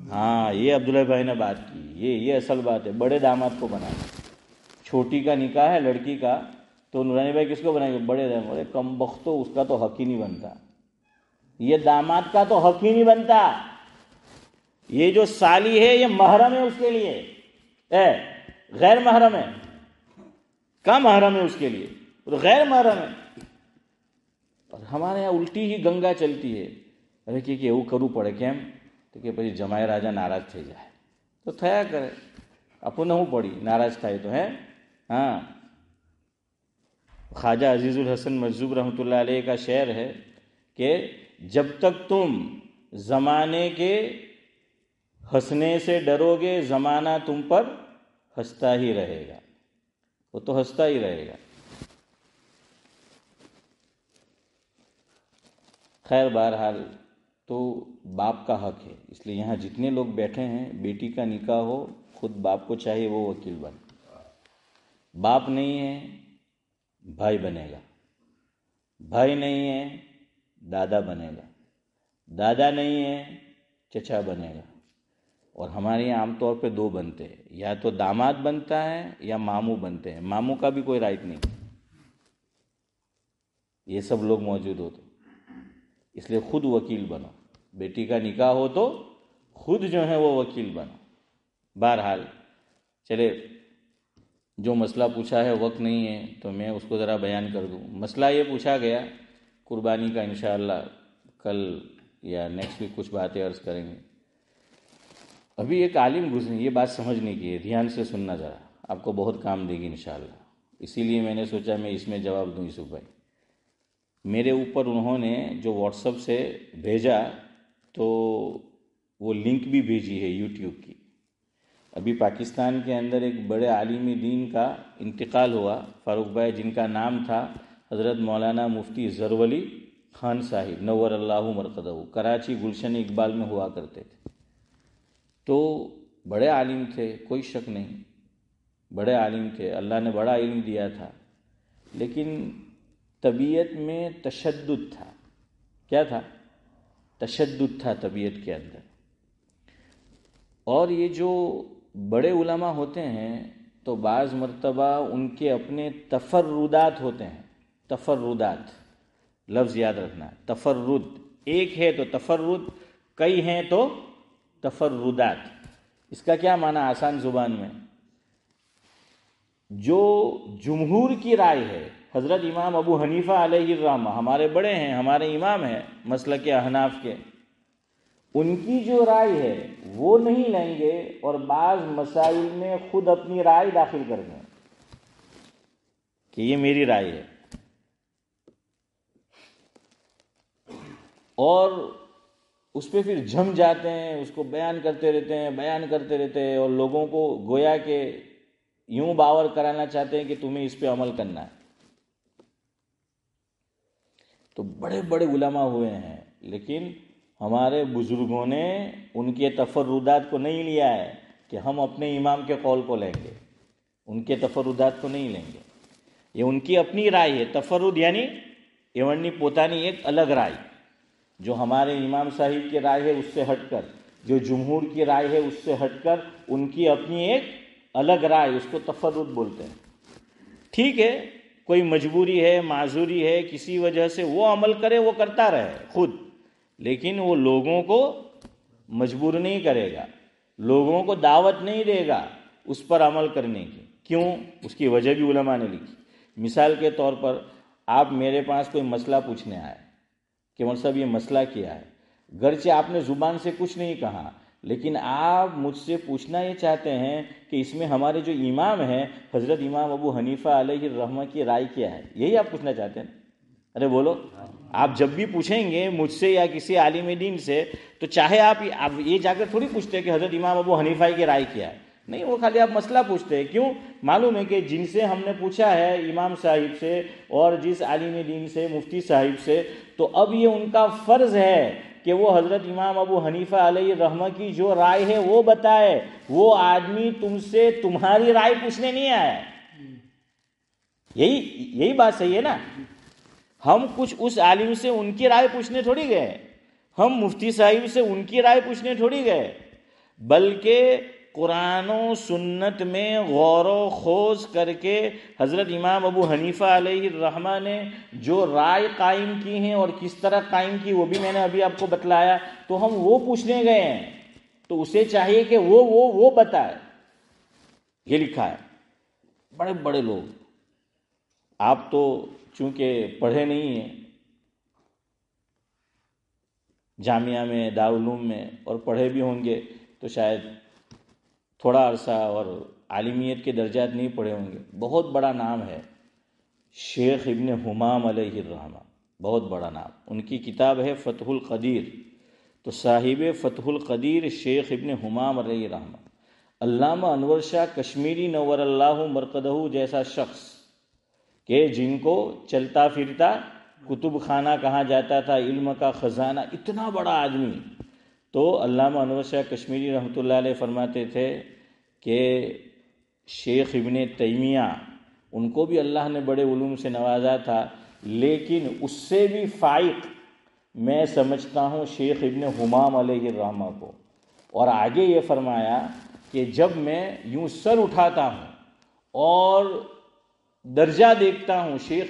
ہاں یہ عبداللہ بھائی نے بات کی، یہ اصل بات ہے، بڑے داماد کو بنانا۔ چھوٹی کا نکاح ہے لڑکی کا تو نورانی بھائی کس کو بنائیں گے؟ بڑے داماد۔ ارے کم بختو، اس کا تو حق ہی نہیں بنتا، یہ داماد کا تو حق ہی نہیں بنتا۔ یہ جو سالی ہے یہ محرم ہے اس کے لیے، غیر محرم ہے، کا محرم ہے اس کے لیے، اور غیر محرم ہے۔ اور ہمارے یہاں الٹی ہی گنگا چلتی ہے، ارے کہ એવું કરવું પડે કેમ તો કે પછી જમાઈ રાજા નારાજ થઈ જાય તો થયા કરે, આપણને શું પડી નારાજ થાય તો હે। ہاں خواجہ عزیز الحسن مجذوب رحمۃ اللہ علیہ کا شعر ہے کہ جب تک تم زمانے کے ہنسنے سے ڈرو گے زمانہ تم پر ہنستا ہی رہے گا، وہ تو ہنستا ہی رہے گا۔ خیر بہرحال تو باپ کا حق ہے، اس لیے یہاں جتنے لوگ بیٹھے ہیں بیٹی کا نکاح ہو خود باپ کو چاہیے وہ وکیل بنے۔ باپ نہیں ہے بھائی بنے گا، بھائی نہیں ہے دادا بنے گا، دادا نہیں ہے چچا بنے گا، اور ہمارے یہاں عام طور پہ دو بنتے ہیں، یا تو داماد بنتا ہے یا ماموں بنتے ہیں، ماموں کا بھی کوئی رائٹ نہیں، یہ سب لوگ موجود ہوتے، اس لیے خود وکیل بنو، بیٹی کا نکاح ہو تو خود جو ہے وہ وکیل بنو۔ بہرحال چلے جو مسئلہ پوچھا ہے وقت نہیں ہے تو میں اس کو ذرا بیان کر دوں۔ مسئلہ یہ پوچھا گیا قربانی کا، انشاءاللہ کل یا نیکسٹ ویک کچھ باتیں عرض کریں گے۔ ابھی ایک عالم گزرے، یہ بات سمجھنے کی ہے، دھیان سے سننا ذرا، آپ کو بہت کام دے گی انشاءاللہ، اسی لیے میں نے سوچا میں اس میں جواب دوں۔ یوسف بھائی میرے اوپر انہوں نے جو واٹس ایپ سے بھیجا تو وہ لنک بھی بھیجی ہے یوٹیوب کی۔ ابھی پاکستان کے اندر ایک بڑے عالم دین کا انتقال ہوا فاروق بھائی، جن کا نام تھا حضرت مولانا مفتی زرولی خان صاحب نور اللہ مرقدہ، کراچی گلشن اقبال میں ہوا کرتے تھے۔ تو بڑے عالم تھے، کوئی شک نہیں، بڑے عالم تھے، اللہ نے بڑا علم دیا تھا، لیکن طبیعت میں تشدد تھا۔ کیا تھا؟ تشدد تھا طبیعت کے اندر۔ اور یہ جو بڑے علماء ہوتے ہیں تو بعض مرتبہ ان کے اپنے تفردات ہوتے ہیں، تفردات لفظ یاد رکھنا، تفرد ایک ہے تو تفرد، کئی ہیں تو تفردات۔ اس کا کیا معنی آسان زبان میں؟ جو جمہور کی رائے ہے، حضرت امام ابو حنیفہ علیہ الرحمہ ہمارے بڑے ہیں، ہمارے امام ہیں مسلک احناف کے، ان کی جو رائے ہے وہ نہیں لیں گے، اور بعض مسائل میں خود اپنی رائے داخل کر دیں کہ یہ میری رائے ہے، اور اس پہ پھر جم جاتے ہیں، اس کو بیان کرتے رہتے ہیں اور لوگوں کو گویا کہ یوں باور کرانا چاہتے ہیں کہ تمہیں اس پہ عمل کرنا ہے۔ تو بڑے بڑے علماء ہوئے ہیں، لیکن ہمارے بزرگوں نے ان کے تفردات کو نہیں لیا ہے کہ ہم اپنے امام کے قول کو لیں گے، ان کے تفردات کو نہیں لیں گے، یہ ان کی اپنی رائے ہے۔ تفرد یعنی ایونی پوتانی ایک الگ رائے، جو ہمارے امام صاحب کی رائے ہے اس سے ہٹ کر، جو جمہور کی رائے ہے اس سے ہٹ کر ان کی اپنی ایک الگ رائے، اس کو تفرد بولتے ہیں۔ ٹھیک ہے، کوئی مجبوری ہے، معذوری ہے، کسی وجہ سے وہ عمل کرے، وہ کرتا رہے خود، لیکن وہ لوگوں کو مجبور نہیں کرے گا، لوگوں کو دعوت نہیں دے گا اس پر عمل کرنے کی۔ کیوں؟ اس کی وجہ بھی علماء نے لکھی۔ مثال کے طور پر آپ میرے پاس کوئی مسئلہ پوچھنے آئے کہ مولوی صاحب یہ مسئلہ کیا ہے، گرچہ آپ نے زبان سے کچھ نہیں کہا، لیکن آپ مجھ سے پوچھنا یہ چاہتے ہیں کہ اس میں ہمارے جو امام ہیں حضرت امام ابو حنیفہ علیہ الرحمہ کی رائے کیا ہے، یہی آپ پوچھنا چاہتے ہیں؟ ارے بولو، آپ جب بھی پوچھیں گے مجھ سے یا کسی عالم دین سے تو چاہے آپ یہ جا کر تھوڑی پوچھتے ہیں کہ حضرت امام ابو حنیفہ کی رائے کیا ہے، نہیں، وہ خالی آپ مسئلہ پوچھتے ہیں۔ کیوں؟ معلوم ہے کہ جن سے ہم نے پوچھا ہے امام صاحب سے اور جس عالم دین سے مفتی صاحب سے، تو اب یہ ان کا فرض ہے کہ وہ حضرت امام ابو حنیفہ علیہ الرحمہ کی جو رائے ہے وہ بتائے۔ وہ آدمی تم سے تمہاری رائے پوچھنے نہیں آیا، یہی بات صحیح ہے نا؟ ہم کچھ اس عالم سے ان کی رائے پوچھنے تھوڑی گئے، ہم مفتی صاحب سے ان کی رائے پوچھنے تھوڑی گئے، بلکہ قرآن و سنت میں غور و خوض کر کے حضرت امام ابو حنیفہ علیہ الرحمہ نے جو رائے قائم کی ہیں اور کس طرح قائم کی وہ بھی میں نے ابھی آپ کو بتلایا، تو ہم وہ پوچھنے گئے ہیں تو اسے چاہیے کہ وہ بتائے. یہ لکھا ہے بڑے بڑے لوگ. آپ تو چونکہ پڑھے نہیں ہیں جامعہ میں، دارالعلوم میں، اور پڑھے بھی ہوں گے تو شاید تھوڑا عرصہ اور عالمیت کے درجات نہیں پڑھے ہوں گے. بہت بڑا نام ہے شیخ ابن حمام علیہ الرحمہ، بہت بڑا نام. ان کی کتاب ہے فتح القدیر. تو صاحب فتح القدیر شیخ ابن حمام علیہ الرحمہ، علامہ انور شاہ کشمیری نور اللہ مرقدہ جیسا شخص کہ جن کو چلتا پھرتا کتب خانہ کہا جاتا تھا، علم کا خزانہ، اتنا بڑا آدمی. تو علامہ انور شاہ کشمیری رحمۃ اللہ علیہ فرماتے تھے کہ شیخ ابن تیمیہ ان کو بھی اللہ نے بڑے علوم سے نوازا تھا، لیکن اس سے بھی فائق میں سمجھتا ہوں شیخ ابن حمام علیہ الرحمہ کو. اور آگے یہ فرمایا کہ جب میں یوں سر اٹھاتا ہوں اور درجہ دیکھتا ہوں شیخ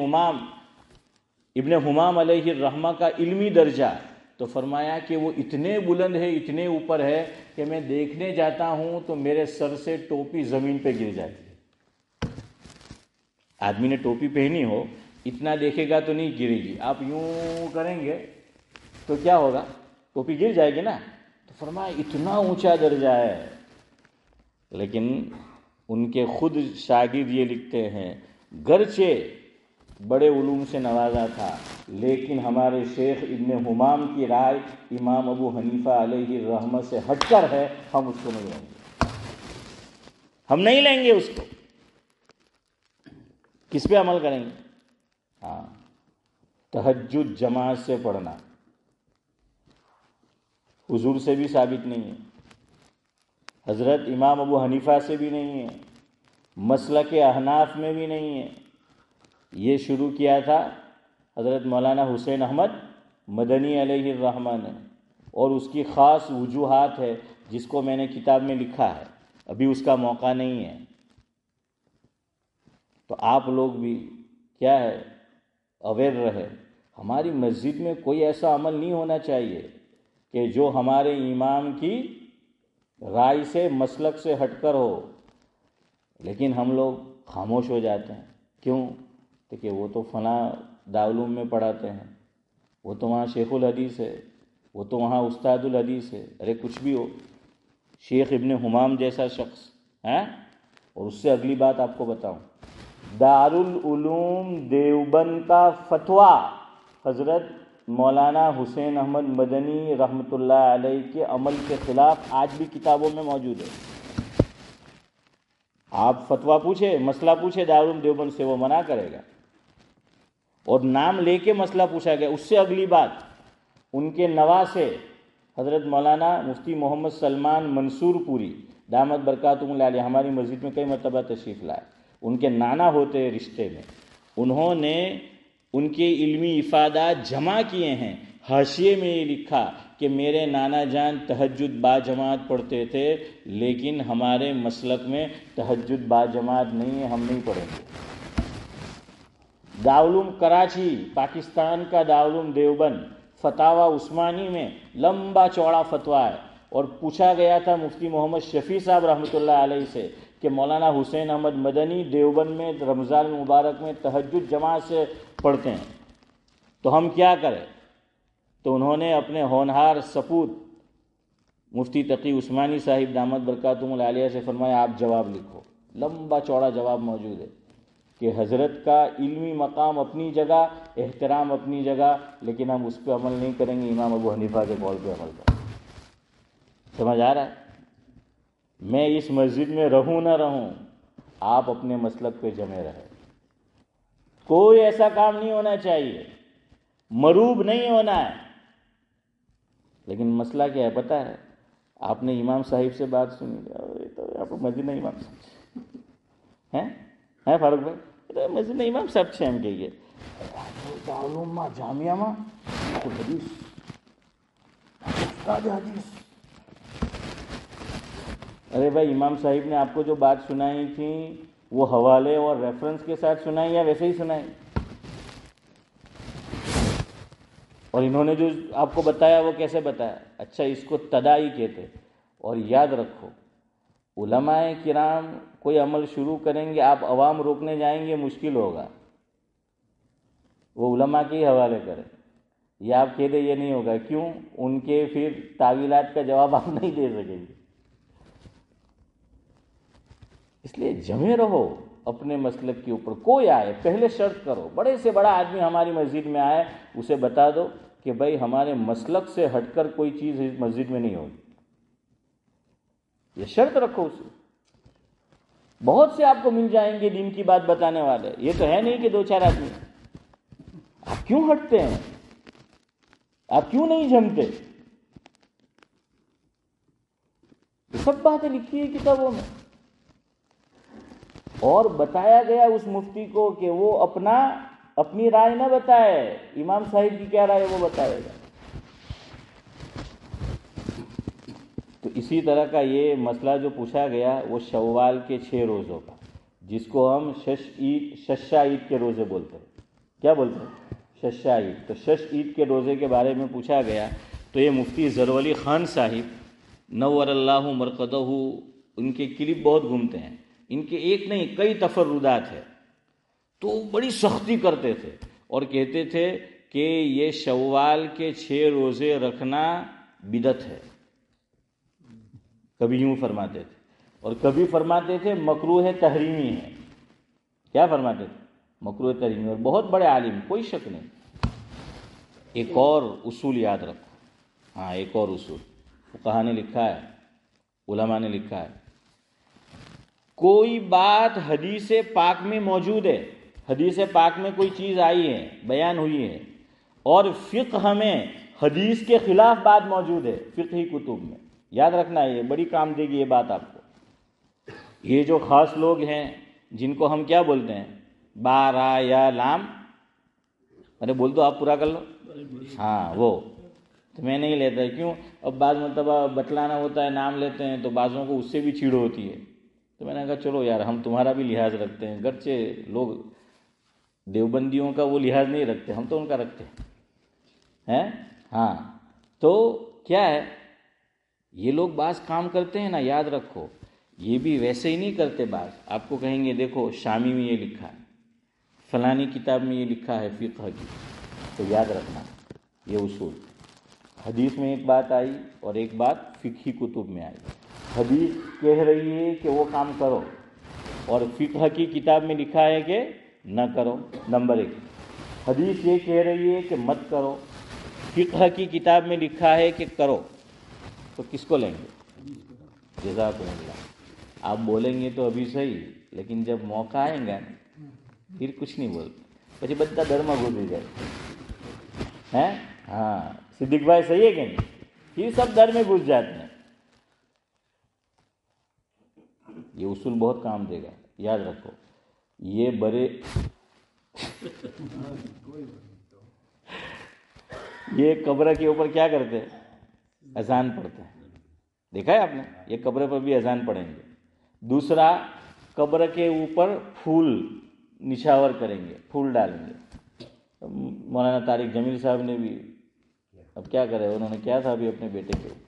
ابن حمام علیہ الرحمہ کا علمی درجہ، تو فرمایا کہ وہ اتنے بلند ہے، اتنے اوپر ہے کہ میں دیکھنے جاتا ہوں تو میرے سر سے ٹوپی زمین پہ گر جاتی ہے. آدمی نے ٹوپی پہنی ہو، اتنا دیکھے گا تو نہیں گرے گی، آپ یوں کریں گے تو کیا ہوگا؟ ٹوپی گر جائے گی نا. تو فرمایا اتنا اونچا درجہ ہے. لیکن ان کے خود شاگرد یہ لکھتے ہیں گرچہ بڑے علوم سے نوازا تھا لیکن ہمارے شیخ ابن حمام کی رائے امام ابو حنیفہ علیہ الرحمہ سے ہٹ کر ہے، ہم اس کو نہیں لیں گے، ہم نہیں لیں گے اس کو. کس پہ عمل کریں گے؟ ہاں، تہجد جماعت سے پڑھنا حضور سے بھی ثابت نہیں ہے، حضرت امام ابو حنیفہ سے بھی نہیں ہے، مسلک احناف میں بھی نہیں ہے. یہ شروع کیا تھا حضرت مولانا حسین احمد مدنی علیہ الرحمہ نے، اور اس کی خاص وجوہات ہے جس کو میں نے کتاب میں لکھا ہے، ابھی اس کا موقع نہیں ہے. تو آپ لوگ بھی کیا ہے اویئر رہے. ہماری مسجد میں کوئی ایسا عمل نہیں ہونا چاہیے کہ جو ہمارے امام کی رائے سے، مسلک سے ہٹ کر ہو. لیکن ہم لوگ خاموش ہو جاتے ہیں. کیوں؟ کہ وہ تو فلاں دارالعلوم میں پڑھاتے ہیں، وہ تو وہاں شیخ الحدیث ہے، وہ تو وہاں استاد الحدیث ہے. ارے کچھ بھی ہو، شیخ ابن حمام جیسا شخص ہے. اور اس سے اگلی بات آپ کو بتاؤں، دارالعلوم دیوبند کا فتویٰ حضرت مولانا حسین احمد مدنی رحمۃ اللہ علیہ کے عمل کے خلاف آج بھی کتابوں میں موجود ہے. آپ فتویٰ پوچھے، مسئلہ پوچھے دارالعلوم دیوبند سے، وہ منع کرے گا. اور نام لے کے مسئلہ پوچھا گیا. اس سے اگلی بات، ان کے نواسے حضرت مولانا مفتی محمد سلمان منصور پوری دامت برکاتہم علیہ ہماری مسجد میں کئی مرتبہ تشریف لائے. ان کے نانا ہوتے رشتے میں، انہوں نے ان کے علمی افادات جمع کیے ہیں. حاشیے میں یہ لکھا کہ میرے نانا جان تہجد با جماعت پڑھتے تھے، لیکن ہمارے مسلک میں تہجد با جماعت نہیں ہے، ہم نہیں پڑھیں گے. دارالعلوم کراچی، پاکستان کا دارالعلوم دیوبند، فتاوی عثمانی میں لمبا چوڑا فتویٰ ہے. اور پوچھا گیا تھا مفتی محمد شفیع صاحب رحمۃ اللہ علیہ سے کہ مولانا حسین احمد مدنی دیوبند میں رمضان المبارک میں تہجد جماعت سے پڑھتے ہیں، تو ہم کیا کریں؟ تو انہوں نے اپنے ہونہار سپوت مفتی تقی عثمانی صاحب دامت برکاتہم العالیہ سے فرمایا آپ جواب لکھو. لمبا چوڑا جواب موجود ہے کہ حضرت کا علمی مقام اپنی جگہ، احترام اپنی جگہ، لیکن ہم اس پہ عمل نہیں کریں گے، امام ابو حنیفہ کے قول پہ عمل کریں گے. سمجھ آ رہا ہے؟ میں اس مسجد میں رہوں نہ رہوں، آپ اپنے مسلک پہ جمے رہے. کوئی ایسا کام نہیں ہونا چاہیے، مروب نہیں ہونا ہے. لیکن مسئلہ کیا ہے پتہ ہے؟ آپ نے امام صاحب سے بات سنی، تو آپ مسجد میں امام صاحب ہیں فاروق بھائی، مسجد میں امام صاحب سے ہم کہیے دارالعلوم جامعہ میں حدیث استاد حدیث ارے بھائی امام صاحب نے آپ کو جو بات سنائی تھی وہ حوالے اور ریفرنس کے ساتھ سنائی یا ویسے ہی سنائی؟ اور انہوں نے جو آپ کو بتایا وہ کیسے بتایا؟ اچھا، اس کو تدائی کہتے. اور یاد رکھو علماء کرام کوئی عمل شروع کریں گے، آپ عوام روکنے جائیں گے مشکل ہوگا. وہ علماء کے ہی حوالے کریں. یہ آپ کہہ دیں یہ نہیں ہوگا، کیوں؟ ان کے پھر تعویلات کا جواب آپ نہیں دے سکیں گے. اس لیے جمے رہو اپنے مسلک کے اوپر. کوئی آئے پہلے شرط کرو، بڑے سے بڑا آدمی ہماری مسجد میں آئے اسے بتا دو کہ بھائی ہمارے مسلک سے ہٹ کر کوئی چیز اس مسجد میں نہیں ہوگی. یہ شرط رکھو اسے. بہت سے آپ کو مل جائیں گے دین کی بات بتانے والے. یہ تو ہے نہیں کہ دو چار آدمی. آپ کیوں ہٹتے ہیں؟ آپ کیوں نہیں جمتے؟ یہ سب باتیں لکھی ہے کتابوں میں. اور بتایا گیا اس مفتی کو کہ وہ اپنی رائے نہ بتائے، امام صاحب کی کیا رائے وہ بتائے گا. تو اسی طرح کا یہ مسئلہ جو پوچھا گیا وہ شوال کے 6 روزوں کا، جس کو ہم ششا عید کے روزے بولتے ہیں. کیا بولتے ہیں؟ ششا عید. تو شش عید کے روزے کے بارے میں پوچھا گیا تو یہ مفتی ظہور علی خان صاحب نور اللہ مرقدہ، ان کے کلپ بہت گھومتے ہیں. ان کے ایک نہیں کئی تفردات ہیں. تو بڑی سختی کرتے تھے اور کہتے تھے کہ یہ شوال کے 6 روزے رکھنا بدعت ہے. کبھی یوں فرماتے تھے اور کبھی فرماتے تھے مکروہ تحریمی ہے. کیا فرماتے تھے؟ مکروہ تحریمی. اور بہت بڑے عالم، کوئی شک نہیں. ایک اور اصول یاد رکھو. ہاں، ایک اور اصول فقہا نے لکھا ہے، علماء نے لکھا ہے. کوئی بات حدیث پاک میں موجود ہے، حدیث پاک میں کوئی چیز آئی ہے، بیان ہوئی ہے، اور فقہ میں حدیث کے خلاف بات موجود ہے فقہی کتب میں. یاد رکھنا ہے، یہ بڑی کام دے گی یہ بات آپ کو. یہ جو خاص لوگ ہیں جن کو ہم کیا بولتے ہیں، با را یا لام، ارے بول دو آپ پورا کر لو. ہاں وہ تو میں نہیں لیتا. کیوں؟ اب بعض مرتبہ بتلانا ہوتا ہے، نام لیتے ہیں تو بعضوں کو اس سے بھی چیڑ ہوتی ہے. تو میں نے کہا چلو یار ہم تمہارا بھی لحاظ رکھتے ہیں، گرچہ لوگ دیوبندیوں کا وہ لحاظ نہیں رکھتے، ہم تو ان کا رکھتے ہیں. ہاں تو کیا ہے، یہ لوگ بعض کام کرتے ہیں نا، یاد رکھو یہ بھی ویسے ہی نہیں کرتے. بعض آپ کو کہیں گے دیکھو شامی میں یہ لکھا ہے، فلانی کتاب میں یہ لکھا ہے فقہ کی. تو یاد رکھنا یہ اصول. حدیث میں ایک بات آئی اور ایک بات فقہی کتب میں آئی. حدیث کہہ رہی ہے کہ وہ کام کرو اور فقہ کی کتاب میں لکھا ہے کہ نہ کرو. نمبر 1. حدیث یہ کہہ رہی ہے کہ مت کرو، فقہ کی کتاب میں لکھا ہے کہ کرو. تو کس کو لیں گے؟ جزاکم اللہ. آپ بولیں گے تو ابھی صحیح، لیکن جب موقع آئے گا پھر کچھ نہیں بولتے. પછી બધા ધર્મ ઘૂસી જાય ہیں. ہاں صدیق بھائی صحیح ہے کہ نہیں؟ یہ سب در میں گھس جاتے ہیں. یہ اصول بہت کام دے گا، یاد رکھو. یہ بڑے یہ قبر کے اوپر کیا کرتے ہیں؟ اذان پڑھتے ہیں. دیکھا ہے آپ نے؟ یہ قبر پر بھی اذان پڑھیں گے. دوسرا، قبر کے اوپر پھول نچھاور کریں گے، پھول ڈالیں گے. مولانا طارق جمیل صاحب نے بھی اب کیا کرے، انہوں نے کیا تھا ابھی اپنے بیٹے کے.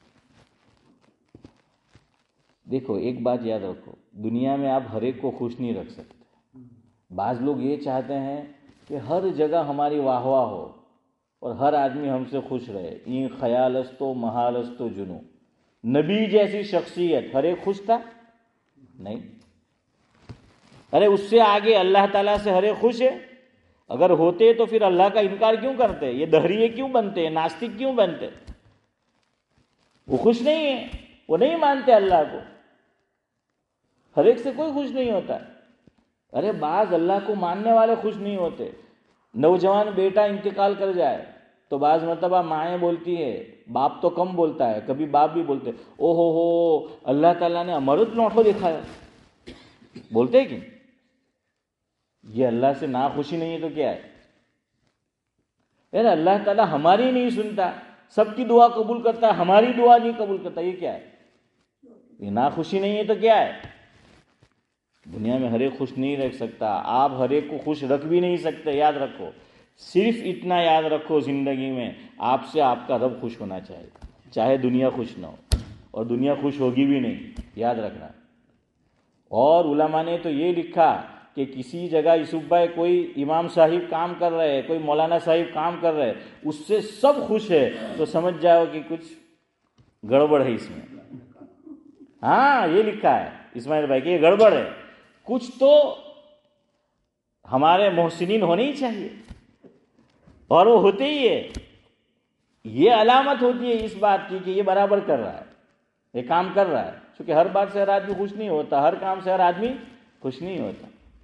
دیکھو ایک بات یاد رکھو، دنیا میں آپ ہر ایک کو خوش نہیں رکھ سکتے. بعض لوگ یہ چاہتے ہیں کہ ہر جگہ ہماری واہ واہ ہو اور ہر آدمی ہم سے خوش رہے. این خیال است و محال است و جنو. نبی جیسی شخصیت ہر ایک خوش تھا؟ نہیں. ارے اس سے آگے اللہ تعالیٰ سے ہر ایک خوش ہے. اگر ہوتے تو پھر اللہ کا انکار کیوں کرتے؟ یہ دہریے کیوں بنتے؟ ناستک کیوں بنتے؟ وہ خوش نہیں ہے، وہ نہیں مانتے اللہ کو. ہر ایک سے کوئی خوش نہیں ہوتا. ارے بعض اللہ کو ماننے والے خوش نہیں ہوتے. نوجوان بیٹا انتقال کر جائے تو بعض مرتبہ مائیں بولتی ہے، باپ تو کم بولتا ہے، کبھی باپ بھی بولتے او ہو اللہ تعالیٰ نے امرت لوٹو دکھایا. بولتے کہ یہ اللہ سے ناخوشی نہیں ہے تو کیا ہے؟ یار اللہ تعالیٰ ہماری نہیں سنتا، سب کی دعا قبول کرتا ہے، ہماری دعا نہیں قبول کرتا. یہ کیا ہے؟ یہ ناخوشی نہیں ہے تو کیا ہے؟ دنیا میں ہر ایک خوش نہیں رکھ سکتا، آپ ہر ایک کو خوش رکھ بھی نہیں سکتے. یاد رکھو، صرف اتنا یاد رکھو زندگی میں آپ سے آپ کا رب خوش ہونا چاہیے، چاہے دنیا خوش نہ ہو، اور دنیا خوش ہوگی بھی نہیں، یاد رکھنا. اور علماء نے تو یہ لکھا کہ کسی جگہ یوسف بھائی کوئی امام صاحب کام کر رہے ہیں، کوئی مولانا صاحب کام کر رہے ہیں، اس سے سب خوش ہے تو سمجھ جاؤ کہ کچھ گڑبڑ ہے اس میں. ہاں یہ لکھا ہے اسماعیل بھائی کہ یہ گڑبڑ ہے، کچھ تو ہمارے محسنین ہونے ہی چاہیے، اور وہ ہوتے ہی ہے. یہ علامت ہوتی ہے اس بات کی کہ یہ برابر کر رہا ہے، یہ کام کر رہا ہے. چونکہ ہر بات سے ہر آدمی خوش نہیں ہوتا، ہر کام سے ہر آدمی خوش نہیں ہوتا.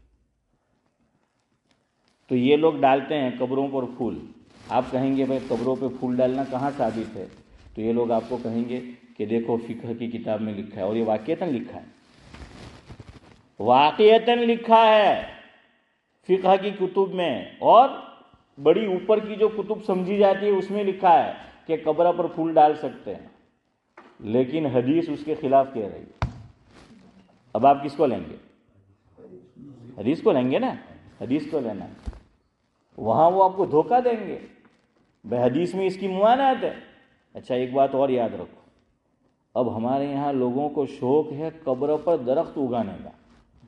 تو یہ لوگ ڈالتے ہیں قبروں پر پھول. آپ کہیں گے بھائی قبروں پہ پھول ڈالنا کہاں ثابت ہے؟ تو یہ لوگ آپ کو کہیں گے کہ دیکھو فقہ کی کتاب میں لکھا ہے، اور یہ واقعتاً لکھا ہے، واقعتاً لکھا ہے فقہ کی کتب میں، اور بڑی اوپر کی جو کتب سمجھی جاتی ہے اس میں لکھا ہے کہ قبر پر پھول ڈال سکتے ہیں. لیکن حدیث اس کے خلاف کہہ رہی ہے. اب آپ کس کو لیں گے؟ حدیث کو لیں گے نا، حدیث کو لینا. وہاں وہ آپ کو دھوکہ دیں گے، بھائی حدیث میں اس کی ممانعت ہے. اچھا ایک بات اور یاد رکھو، اب ہمارے یہاں لوگوں کو شوق ہے قبر پر درخت اگانے کا،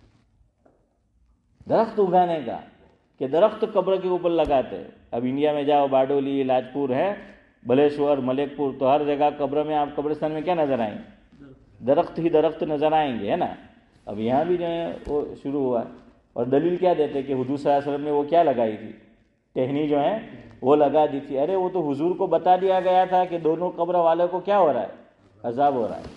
درخت اگانے کا، کہ درخت قبر کے اوپر لگاتے. اب انڈیا میں جاؤ، باڈولی، لاجپور ہے، بلیشور، ملک پور، تو ہر جگہ قبر میں آپ قبرستان میں کیا نظر آئیں گے؟ درخت ہی درخت نظر آئیں گے، ہے نا. اب یہاں بھی جو ہے وہ شروع ہوا ہے. اور دلیل کیا دیتے کہ حضور صلی اللہ علیہ وسلم نے وہ کیا لگائی تھی؟ ٹہنی جو ہے وہ لگا دی تھی. ارے وہ تو حضور کو بتا دیا گیا تھا کہ دونوں قبر والوں کو کیا ہو رہا ہے؟ عذاب ہو رہا ہے.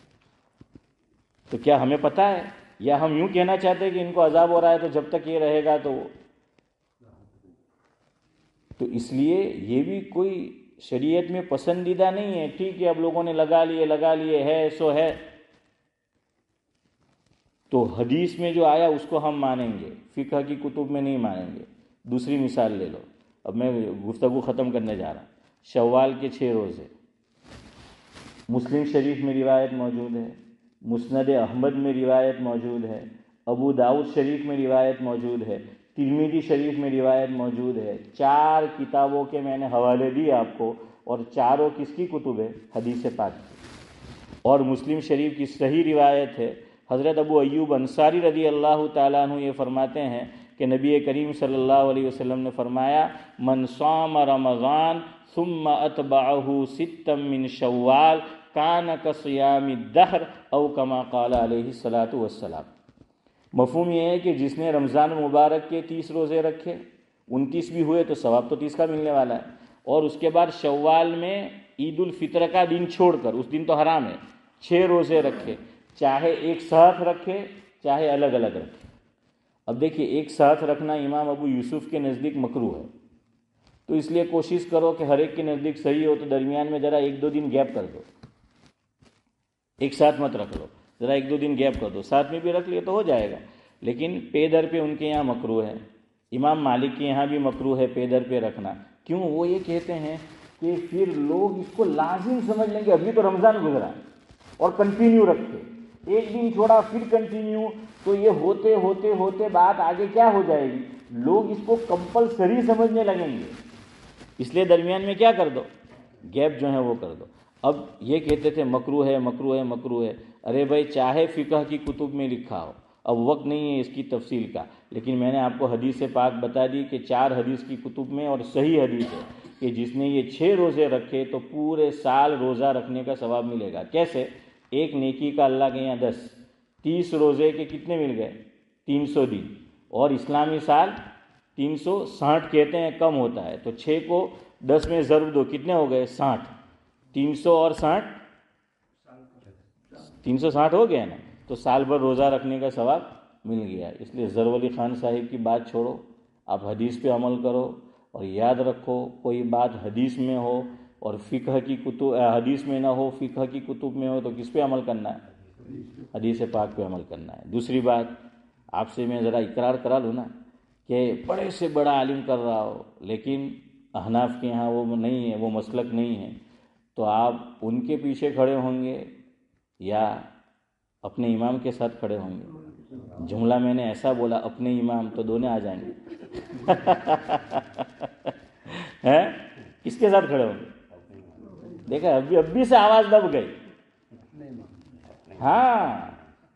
تو کیا ہمیں پتہ ہے، یا ہم یوں کہنا چاہتے ہیں کہ ان کو عذاب ہو رہا ہے تو جب تک یہ رہے گا تو اس لیے یہ بھی کوئی شریعت میں پسندیدہ نہیں ہے. ٹھیک ہے اب لوگوں نے لگا لیے ہے سو ہے، تو حدیث میں جو آیا اس کو ہم مانیں گے، فقہ کی کتب میں نہیں مانیں گے. دوسری مثال لے لو، اب میں گفتگو ختم کرنے جا رہا ہوں. شوال کے 6 روزے مسلم شریف میں روایت موجود ہے، مسند احمد میں روایت موجود ہے، ابو داؤد شریف میں روایت موجود ہے، ترمذی شریف میں روایت موجود ہے. 4 کتابوں کے میں نے حوالے دیے آپ کو، اور چاروں کس کی کتب ہے؟ حدیث پاک کی. اور مسلم شریف کی صحیح روایت ہے، حضرت ابو ایوب انصاری رضی اللہ تعالیٰ عنہ یہ فرماتے ہیں کہ نبی کریم صلی اللہ علیہ وسلم نے فرمایا من صام رمضان ثم اتبعہ ستا من شوال کان کصیام الدہر او کما قال علیہ الصلاۃ والسلام. مفہوم یہ ہے کہ جس نے رمضان مبارک کے 30 روزے رکھے، 29 بھی ہوئے تو ثواب تو 30 کا ملنے والا ہے، اور اس کے بعد شوال میں عید الفطر کا دن چھوڑ کر، اس دن تو حرام ہے، 6 روزے رکھے، چاہے ایک ساتھ رکھے چاہے الگ الگ رکھے. اب دیکھیے ایک ساتھ رکھنا امام ابو یوسف کے نزدیک مکروہ ہے، تو اس لیے کوشش کرو کہ ہر ایک کے نزدیک صحیح ہو تو درمیان میں ذرا 1-2 دن گیپ کر دو، ایک ساتھ مت رکھ لو، ذرا 1-2 دن گیپ کر دو. ساتھ میں بھی رکھ لیے تو ہو جائے گا، لیکن پے در پہ ان کے یہاں مکروہ ہے. امام مالک کے یہاں بھی مکروہ ہے پے در پہ رکھنا. کیوں؟ وہ یہ کہتے ہیں کہ پھر لوگ اس کو لازم سمجھ لیں گے، ابھی تو رمضان گزرا اور کنٹینیو رکھتے، ایک دن چھوڑا پھر کنٹینیو، تو یہ ہوتے ہوتے ہوتے بات آگے کیا ہو جائے گی؟ لوگ اس کو کمپلسری سمجھنے لگیں گے. اس لیے درمیان میں کیا کر دو؟ گیپ جو ہے وہ کر دو. اب یہ کہتے تھے مکروہ ہے مکروہ ہے مکروہ ہے. ارے بھائی چاہے فقہ کی کتب میں لکھا ہو، اب وقت نہیں ہے اس کی تفصیل کا، لیکن میں نے آپ کو حدیث پاک بتا دی کہ 4 حدیث کی کتب میں اور صحیح حدیث ہے کہ جس نے یہ 6 روزے رکھے تو پورے سال روزہ رکھنے کا ثواب ملے گا. کیسے؟ ایک نیکی کا اللہ کے یہاں 10، 30 روزے کے کتنے مل گئے؟ 300 دن، اور اسلامی سال 360 کہتے ہیں، کم ہوتا ہے، تو 6 کو 10 میں ضرب دو، کتنے ہو گئے؟ 60. 300 اور 60 360 ہو گیا نا، تو سال بھر روزہ رکھنے کا ثواب مل گیا. اس لیے ظفر علی خان صاحب کی بات چھوڑو، آپ حدیث پہ عمل کرو، اور یاد رکھو کوئی بات حدیث میں ہو اور فقہ کی کتب حدیث میں نہ ہو، فقہ کی کتب میں ہو، تو کس پہ عمل کرنا ہے؟ حدیث پاک پہ عمل کرنا ہے. دوسری بات آپ سے میں ذرا اقرار کرا لوں نا کہ بڑے سے بڑا عالم کر رہا ہو لیکن احناف کے یہاں وہ نہیں ہے، وہ مسلک نہیں ہے، تو آپ ان کے پیچھے کھڑے ہوں گے یا اپنے امام کے ساتھ کھڑے ہوں گے. جملہ میں نے ایسا بولا اپنے امام تو دونوں آ جائیں گے. کس کے ساتھ کھڑے ہوں گے؟ دیکھا اب بھی سے آواز دب گئی. ہاں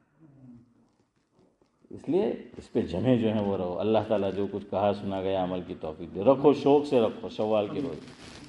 اس لیے اس پہ جمے جو ہیں وہ رہو. اللہ تعالیٰ جو کچھ کہا سنا گیا عمل کی توفیق دے. رکھو شوق سے رکھو شوال کے روز.